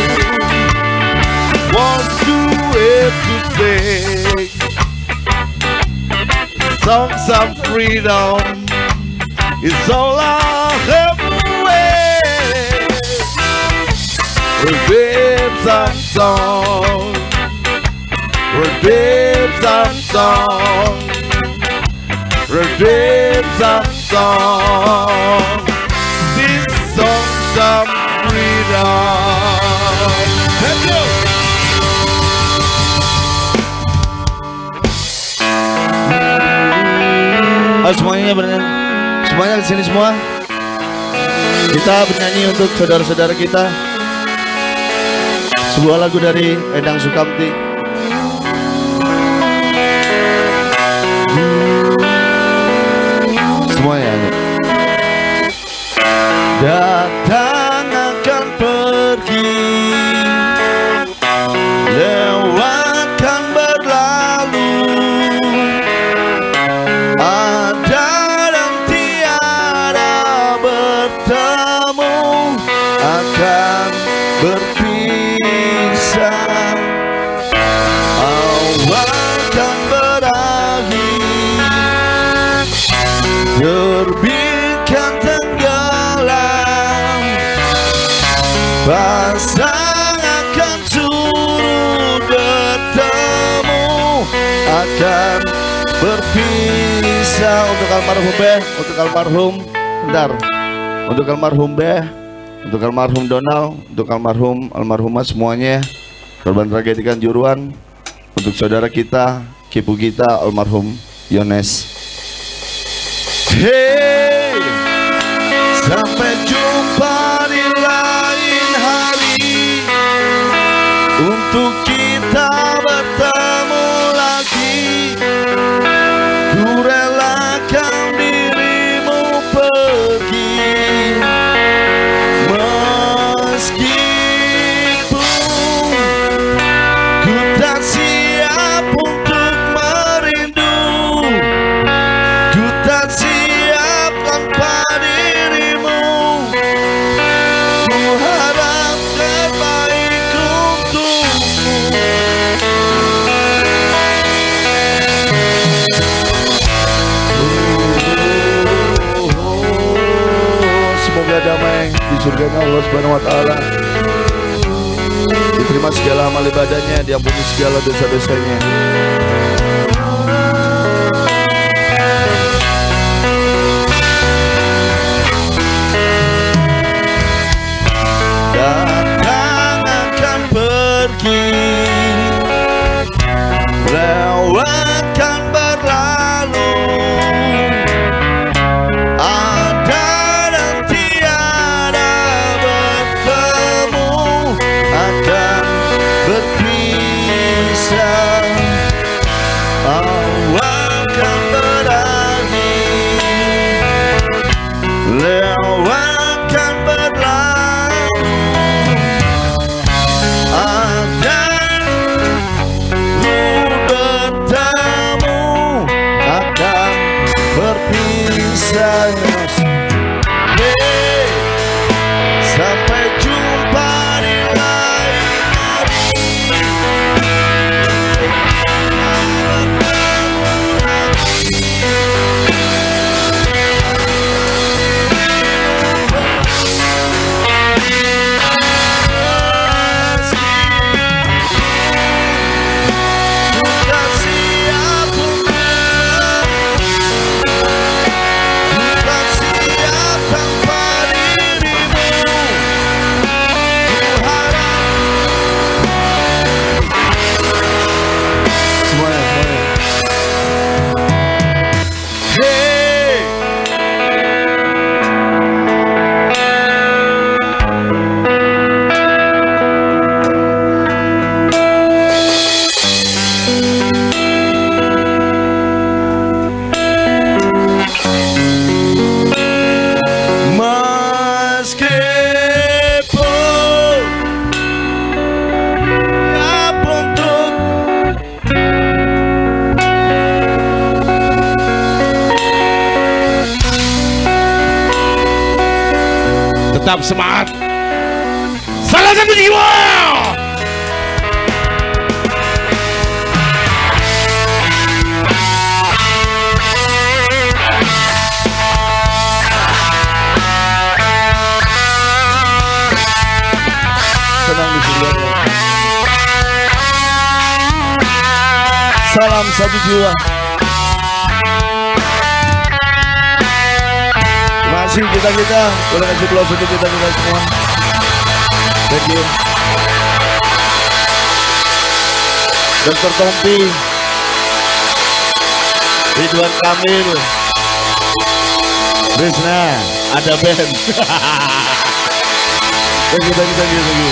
Want to have to say songs of freedom is all I have away. Ribs and songs, ribs and songs, ribs and songs. This songs of freedom. Thank you. Halo semuanya bernyanyi, semuanya di sini semua. Kita bernyanyi untuk saudara-saudara kita. Sebuah lagu dari Endang Sukamti. akan berpisah. Untuk almarhum Beh, untuk almarhum bentar, untuk almarhum Beh, untuk almarhum Donald, untuk almarhum almarhumah semuanya, korban tragedi Kanjuruhan, untuk saudara kita, kipu kita almarhum Yones. Hey, sampai jumpa di lain hari, untuk kita bertemu lagi. Ku relakan dirimu pergi, meskipun ku tak siap untuk merindu, ku tak siap tanpa dirimu. Ku harap terbaik untukmu. Semoga damai di surga Allah Subhanahu wa taala. Diterima segala amal ibadahnya, diampuni segala dosa-dosanya. Datang akan pergi, lewat kan berlalu, ada dan tiada bertemu, akan berpisah. Awal kan berakhir, lewat kan berlalu, ada bertemu, akan berpisah. Hey, sampai jumpa di lain hari. Tetap semangat. Salah satu jiwa. Senang di surga. Salam satu jiwa. Masih kita-kita, boleh kasih plus untuk kita-kita semua. Thank you. Dokter Tompi, Ridwan Kamil, Rizna, ada band. Thank you, thank you, thank you, thank you.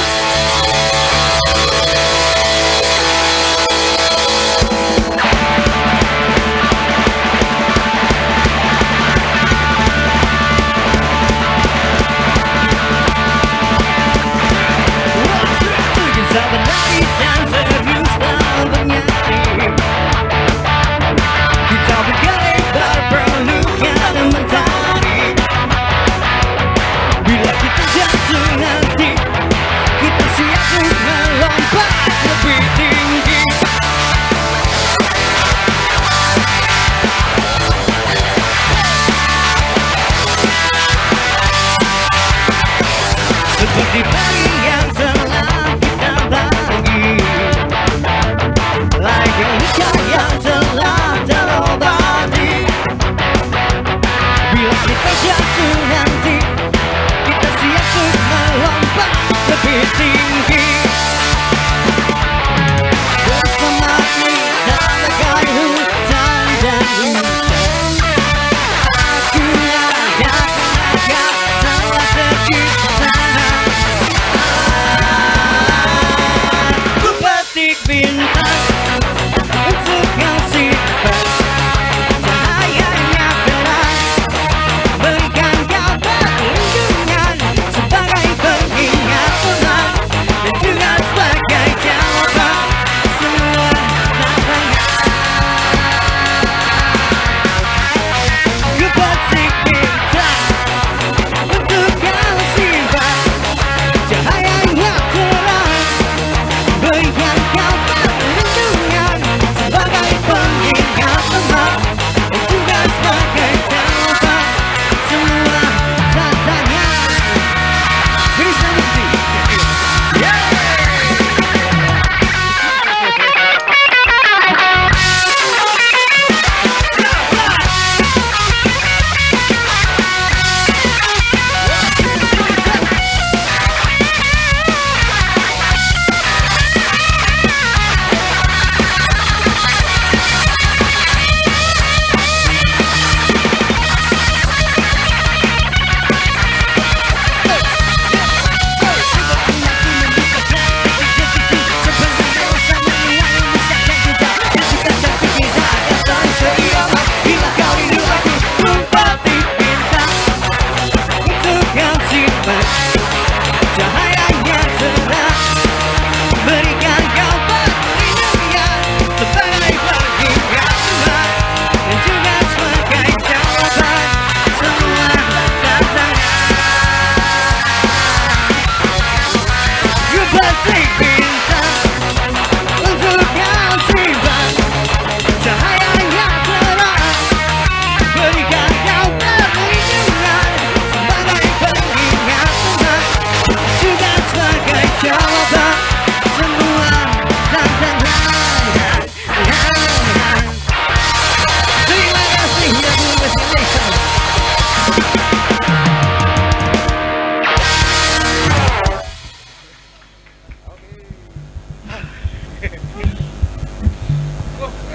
Bila kita jatuh nanti, kita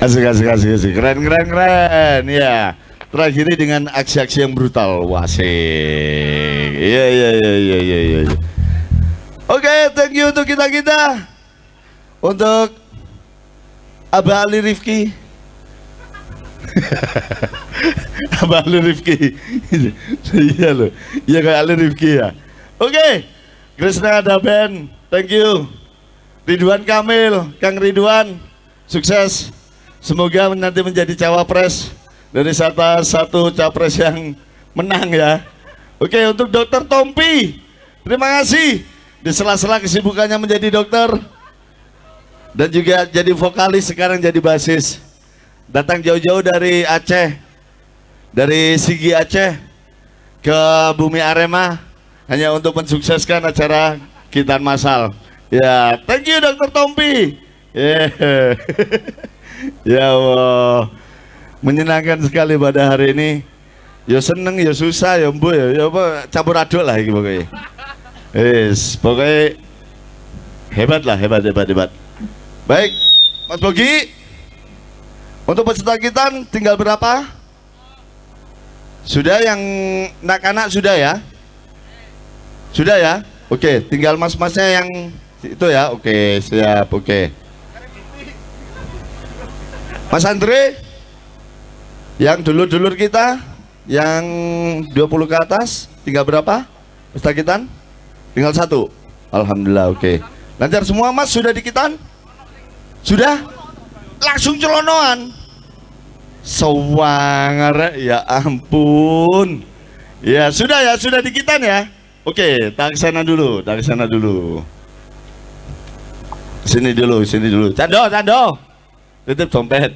Asik, asik, asik, asik. Keren, keren, keren. Ya. Terakhir dengan aksi-aksi yang brutal. Wasik. Iya, iya, iya, iya, iya, iya. Oke, thank you untuk kita-kita. Untuk Abah Ali Rifki. Abah Ali Rifki. Iya loh. Iya kayak Ali Rifki ya. Oke. Krisna ada band. Thank you. Ridwan Kamil, Kang Ridwan. Sukses. Semoga nanti menjadi cawapres dari satu, satu capres yang menang ya. Oke, untuk Dokter Tompi. Terima kasih. Di sela-sela kesibukannya menjadi dokter dan juga jadi vokalis, sekarang jadi basis. Datang jauh-jauh dari Aceh, dari Sigi Aceh ke Bumi Arema hanya untuk mensukseskan acara Gitar Masal. Ya, thank you Dokter Tompi. Yeah. Ya Allah, menyenangkan sekali pada hari ini. Ya seneng, ya susah, ya mbu, ya, ya apa, campur aduk lah ini pokoknya. Yes, pokoknya hebat lah, hebat, hebat, hebat. Baik, Mas Bogi, untuk peserta kita tinggal berapa? Sudah yang anak-anak sudah ya? Sudah ya? Oke, tinggal mas-masnya yang itu ya. Oke, siap, oke. Mas Andre, yang dulur-dulur kita, yang dua puluh ke atas, tinggal berapa? Peserta kita? Tinggal satu. Alhamdulillah, oke. Lancar semua mas, sudah dikitan? Sudah? Langsung celonoan. Sewangar, ya ampun. Ya sudah ya, sudah dikitan ya. Oke, tak sana dulu, tak sana dulu. Sini dulu, sini dulu. Cando, cando. Titip dompet.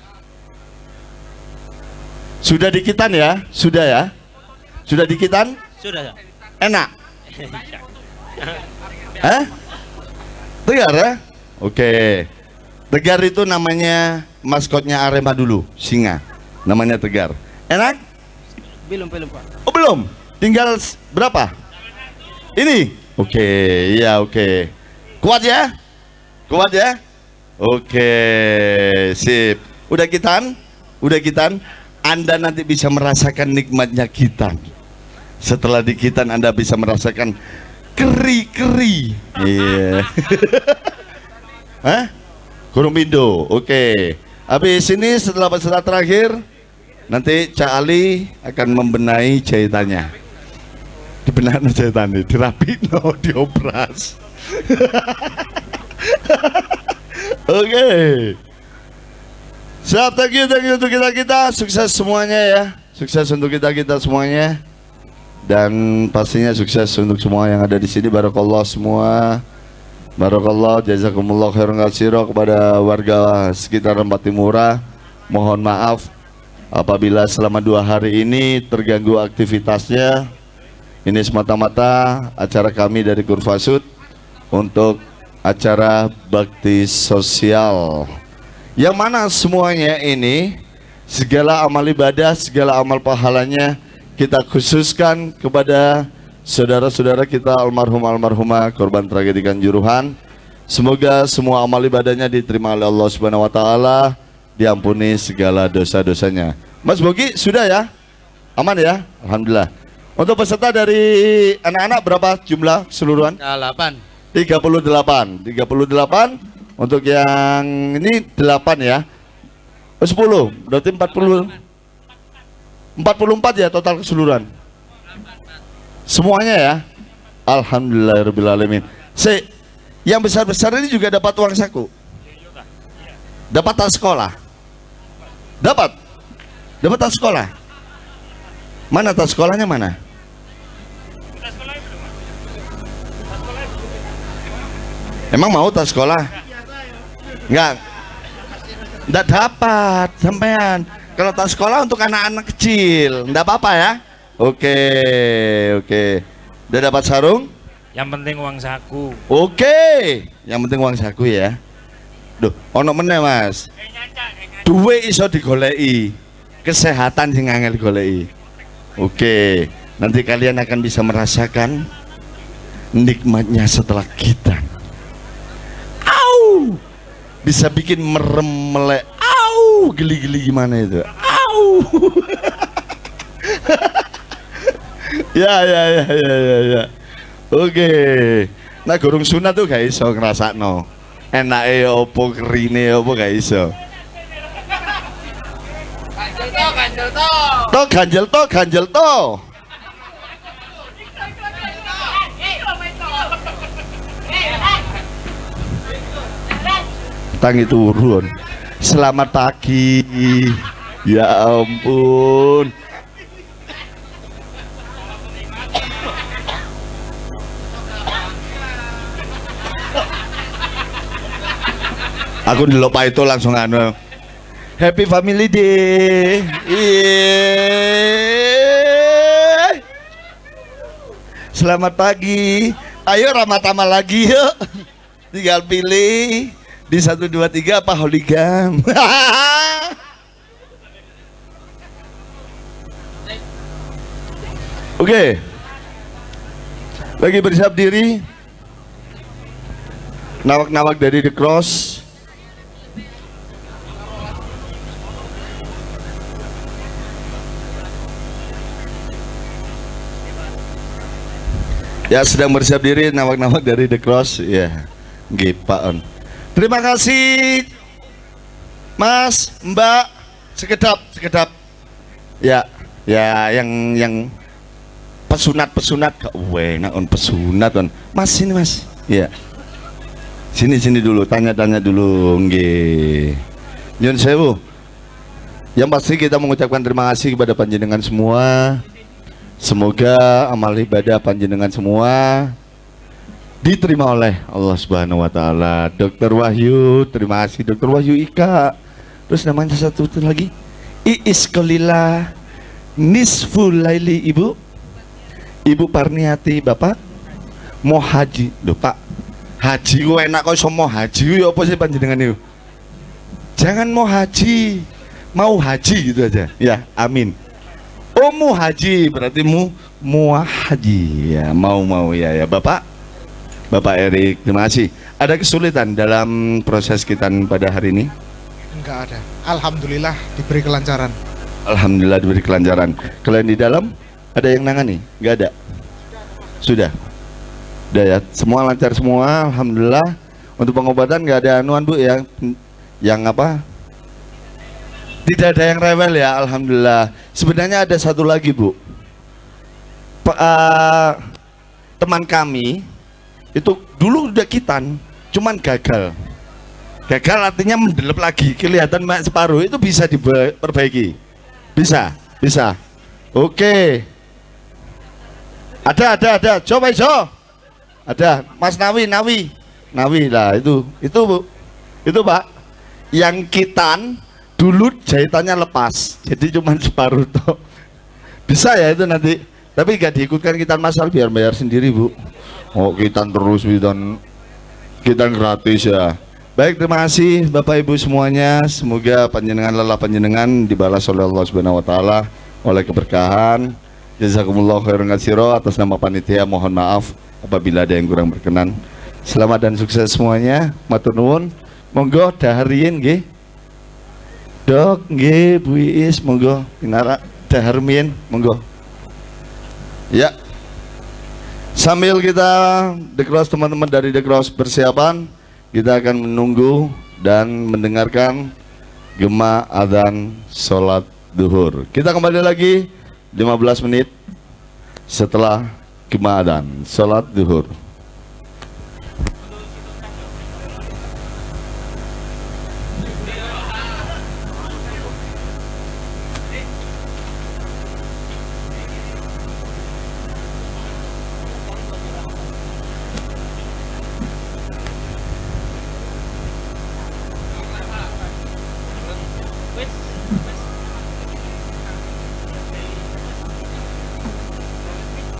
Sudah dikitan ya? Sudah ya? Sudah dikitan? Sudah. Enak. Hah? Tegar ya? Oke. Tegar itu namanya maskotnya Arema dulu, singa. Namanya Tegar. Enak? Belum, belum Pak. Oh belum? Tinggal berapa? Ini? Oke, iya oke. Kuat ya? Kuat ya? Oke, sip. Udah kitan? Udah kitan? Anda nanti bisa merasakan nikmatnya kitan. Setelah dikitan Anda bisa merasakan keri-keri. Iya. Hah? Kurumindo. Oke. Habis ini setelah peserta terakhir nanti Cak Ali akan membenahi jahitannya. Dibenahi jahitannya, dirapino, diopras. Oke. Siap, thank you, thank you untuk kita-kita. Sukses semuanya ya. Sukses untuk kita-kita semuanya. Dan pastinya sukses untuk semua yang ada di sini. Barakallah semua. Barakallah, jazakumullah khairan katsira kepada warga sekitar Patimura. Mohon maaf apabila selama dua hari ini terganggu aktivitasnya. Ini semata-mata acara kami dari Kurvasud untuk acara bakti sosial. Yang mana semuanya ini segala amal ibadah, segala amal pahalanya kita khususkan kepada saudara-saudara kita almarhum-almarhumah korban tragedi Kanjuruhan. Semoga semua amal ibadahnya diterima oleh Allah Subhanahu wa taala, diampuni segala dosa-dosanya. Mas Bogi sudah ya? Aman ya? Alhamdulillah. Untuk peserta dari anak-anak berapa jumlah keseluruhan? delapan. tiga puluh delapan. tiga puluh delapan. Untuk yang ini delapan ya. Oh, sepuluh. Berarti empat puluh. empat puluh empat ya total keseluruhan. Semuanya ya. Alhamdulillahirabbil alamin. Se yang besar-besar ini juga dapat uang saku. Dapat tas sekolah. Dapat. Dapat tas sekolah. Mana tas sekolahnya mana? Emang mau tas sekolah? Enggak. Enggak dapat sampean. Kalau tas sekolah untuk anak-anak kecil, enggak apa-apa ya? Oke, oke. Udah dapat sarung? Yang penting uang saku. Oke. Yang penting uang saku ya. Duh, ono meneh, Mas. Duwe iso digoleki. Kesehatan sing angel digoleki. Oke. Nanti kalian akan bisa merasakan nikmatnya setelah kita. Au! Bisa bikin merem melek. Au! Au, geli-geli gimana itu? Au. Ya ya ya ya ya ya. Oke. Nah gurung sunat tuh gak iso ngrasakno. Enake opo kerine opo gak iso. Ganjel to, ganjel to. To ganjel to, ganjel to. Tangi turun. Selamat pagi. Ya ampun. Aku dilupa itu langsung anu. Happy Family Day. Yeay. Selamat pagi. Ayo ramatama lagi yuk. Tinggal pilih di satu dua tiga apa holigam. Oke. Lagi bersiap diri. Nawak-nawak dari The Cross. Ya sedang bersiap diri nawak-nawak dari The Cross. Ya, nggih Pak On. Terima kasih Mas, Mbak, sekedap, sekedap. Ya, ya yang yang pesunat-pesunat, weh, nak on pesunat on. Mas sini Mas. Ya. Sini sini dulu, tanya-tanya dulu, nggih. Nyun sewu. Yang pasti kita mengucapkan terima kasih kepada panjenengan semua. Semoga amal ibadah panjenengan semua diterima oleh Allah Subhanahu wa taala. Dokter Wahyu, terima kasih Dokter Wahyu Ika. Terus namanya satu lagi Iis Kolila Nisful Laili Ibu. Ibu Parniati Bapak mau haji. Loh Pak, haji ku enak kok iso mau haji ya apa sih panjenengan itu? Jangan mau haji, mau haji gitu aja. Ya, amin. Oh mu haji berarti mu muah haji ya, mau mau ya ya Bapak Bapak Erik, terima kasih. Ada kesulitan dalam proses kita pada hari ini? Enggak ada, alhamdulillah diberi kelancaran. Alhamdulillah diberi kelancaran. Kalian di dalam ada yang nangani? Enggak ada? Sudah? Udah ya, semua lancar semua, alhamdulillah. Untuk pengobatan nggak ada anuan Bu yang yang apa? Tidak ada yang rewel ya, alhamdulillah. Sebenarnya ada satu lagi Bu, P uh, teman kami itu dulu udah kitan, cuman gagal. Gagal artinya mendelep lagi, kelihatan mak separuh, itu bisa diperbaiki. Bisa, bisa. Oke. Ada, ada, ada. Coba iso. Ada. Mas Nawi, Nawi, Nawi lah itu, itu Bu, itu Pak. Yang kitan dulu jahitannya lepas, jadi cuma separuh toh. Bisa ya itu nanti, tapi gak diikutkan kitan masal, biar bayar sendiri Bu. Oh kitan terus, kitan kitan gratis ya. Baik, terima kasih Bapak Ibu semuanya. Semoga panjenengan lelah panjenengan dibalas oleh Allah Subhanahu wa taala oleh keberkahan. Jazakumullah khairan katsira. Atas nama panitia mohon maaf apabila ada yang kurang berkenan. Selamat dan sukses semuanya. Matur nuwun. Monggo dahariin nggih. Dok, nggih Bu Iis, monggo pinara dahar min, monggo. Ya. Sambil kita The Cross, teman-teman dari The Cross persiapan, kita akan menunggu dan mendengarkan gema adzan sholat duhur. Kita kembali lagi lima belas menit setelah gema adzan sholat duhur.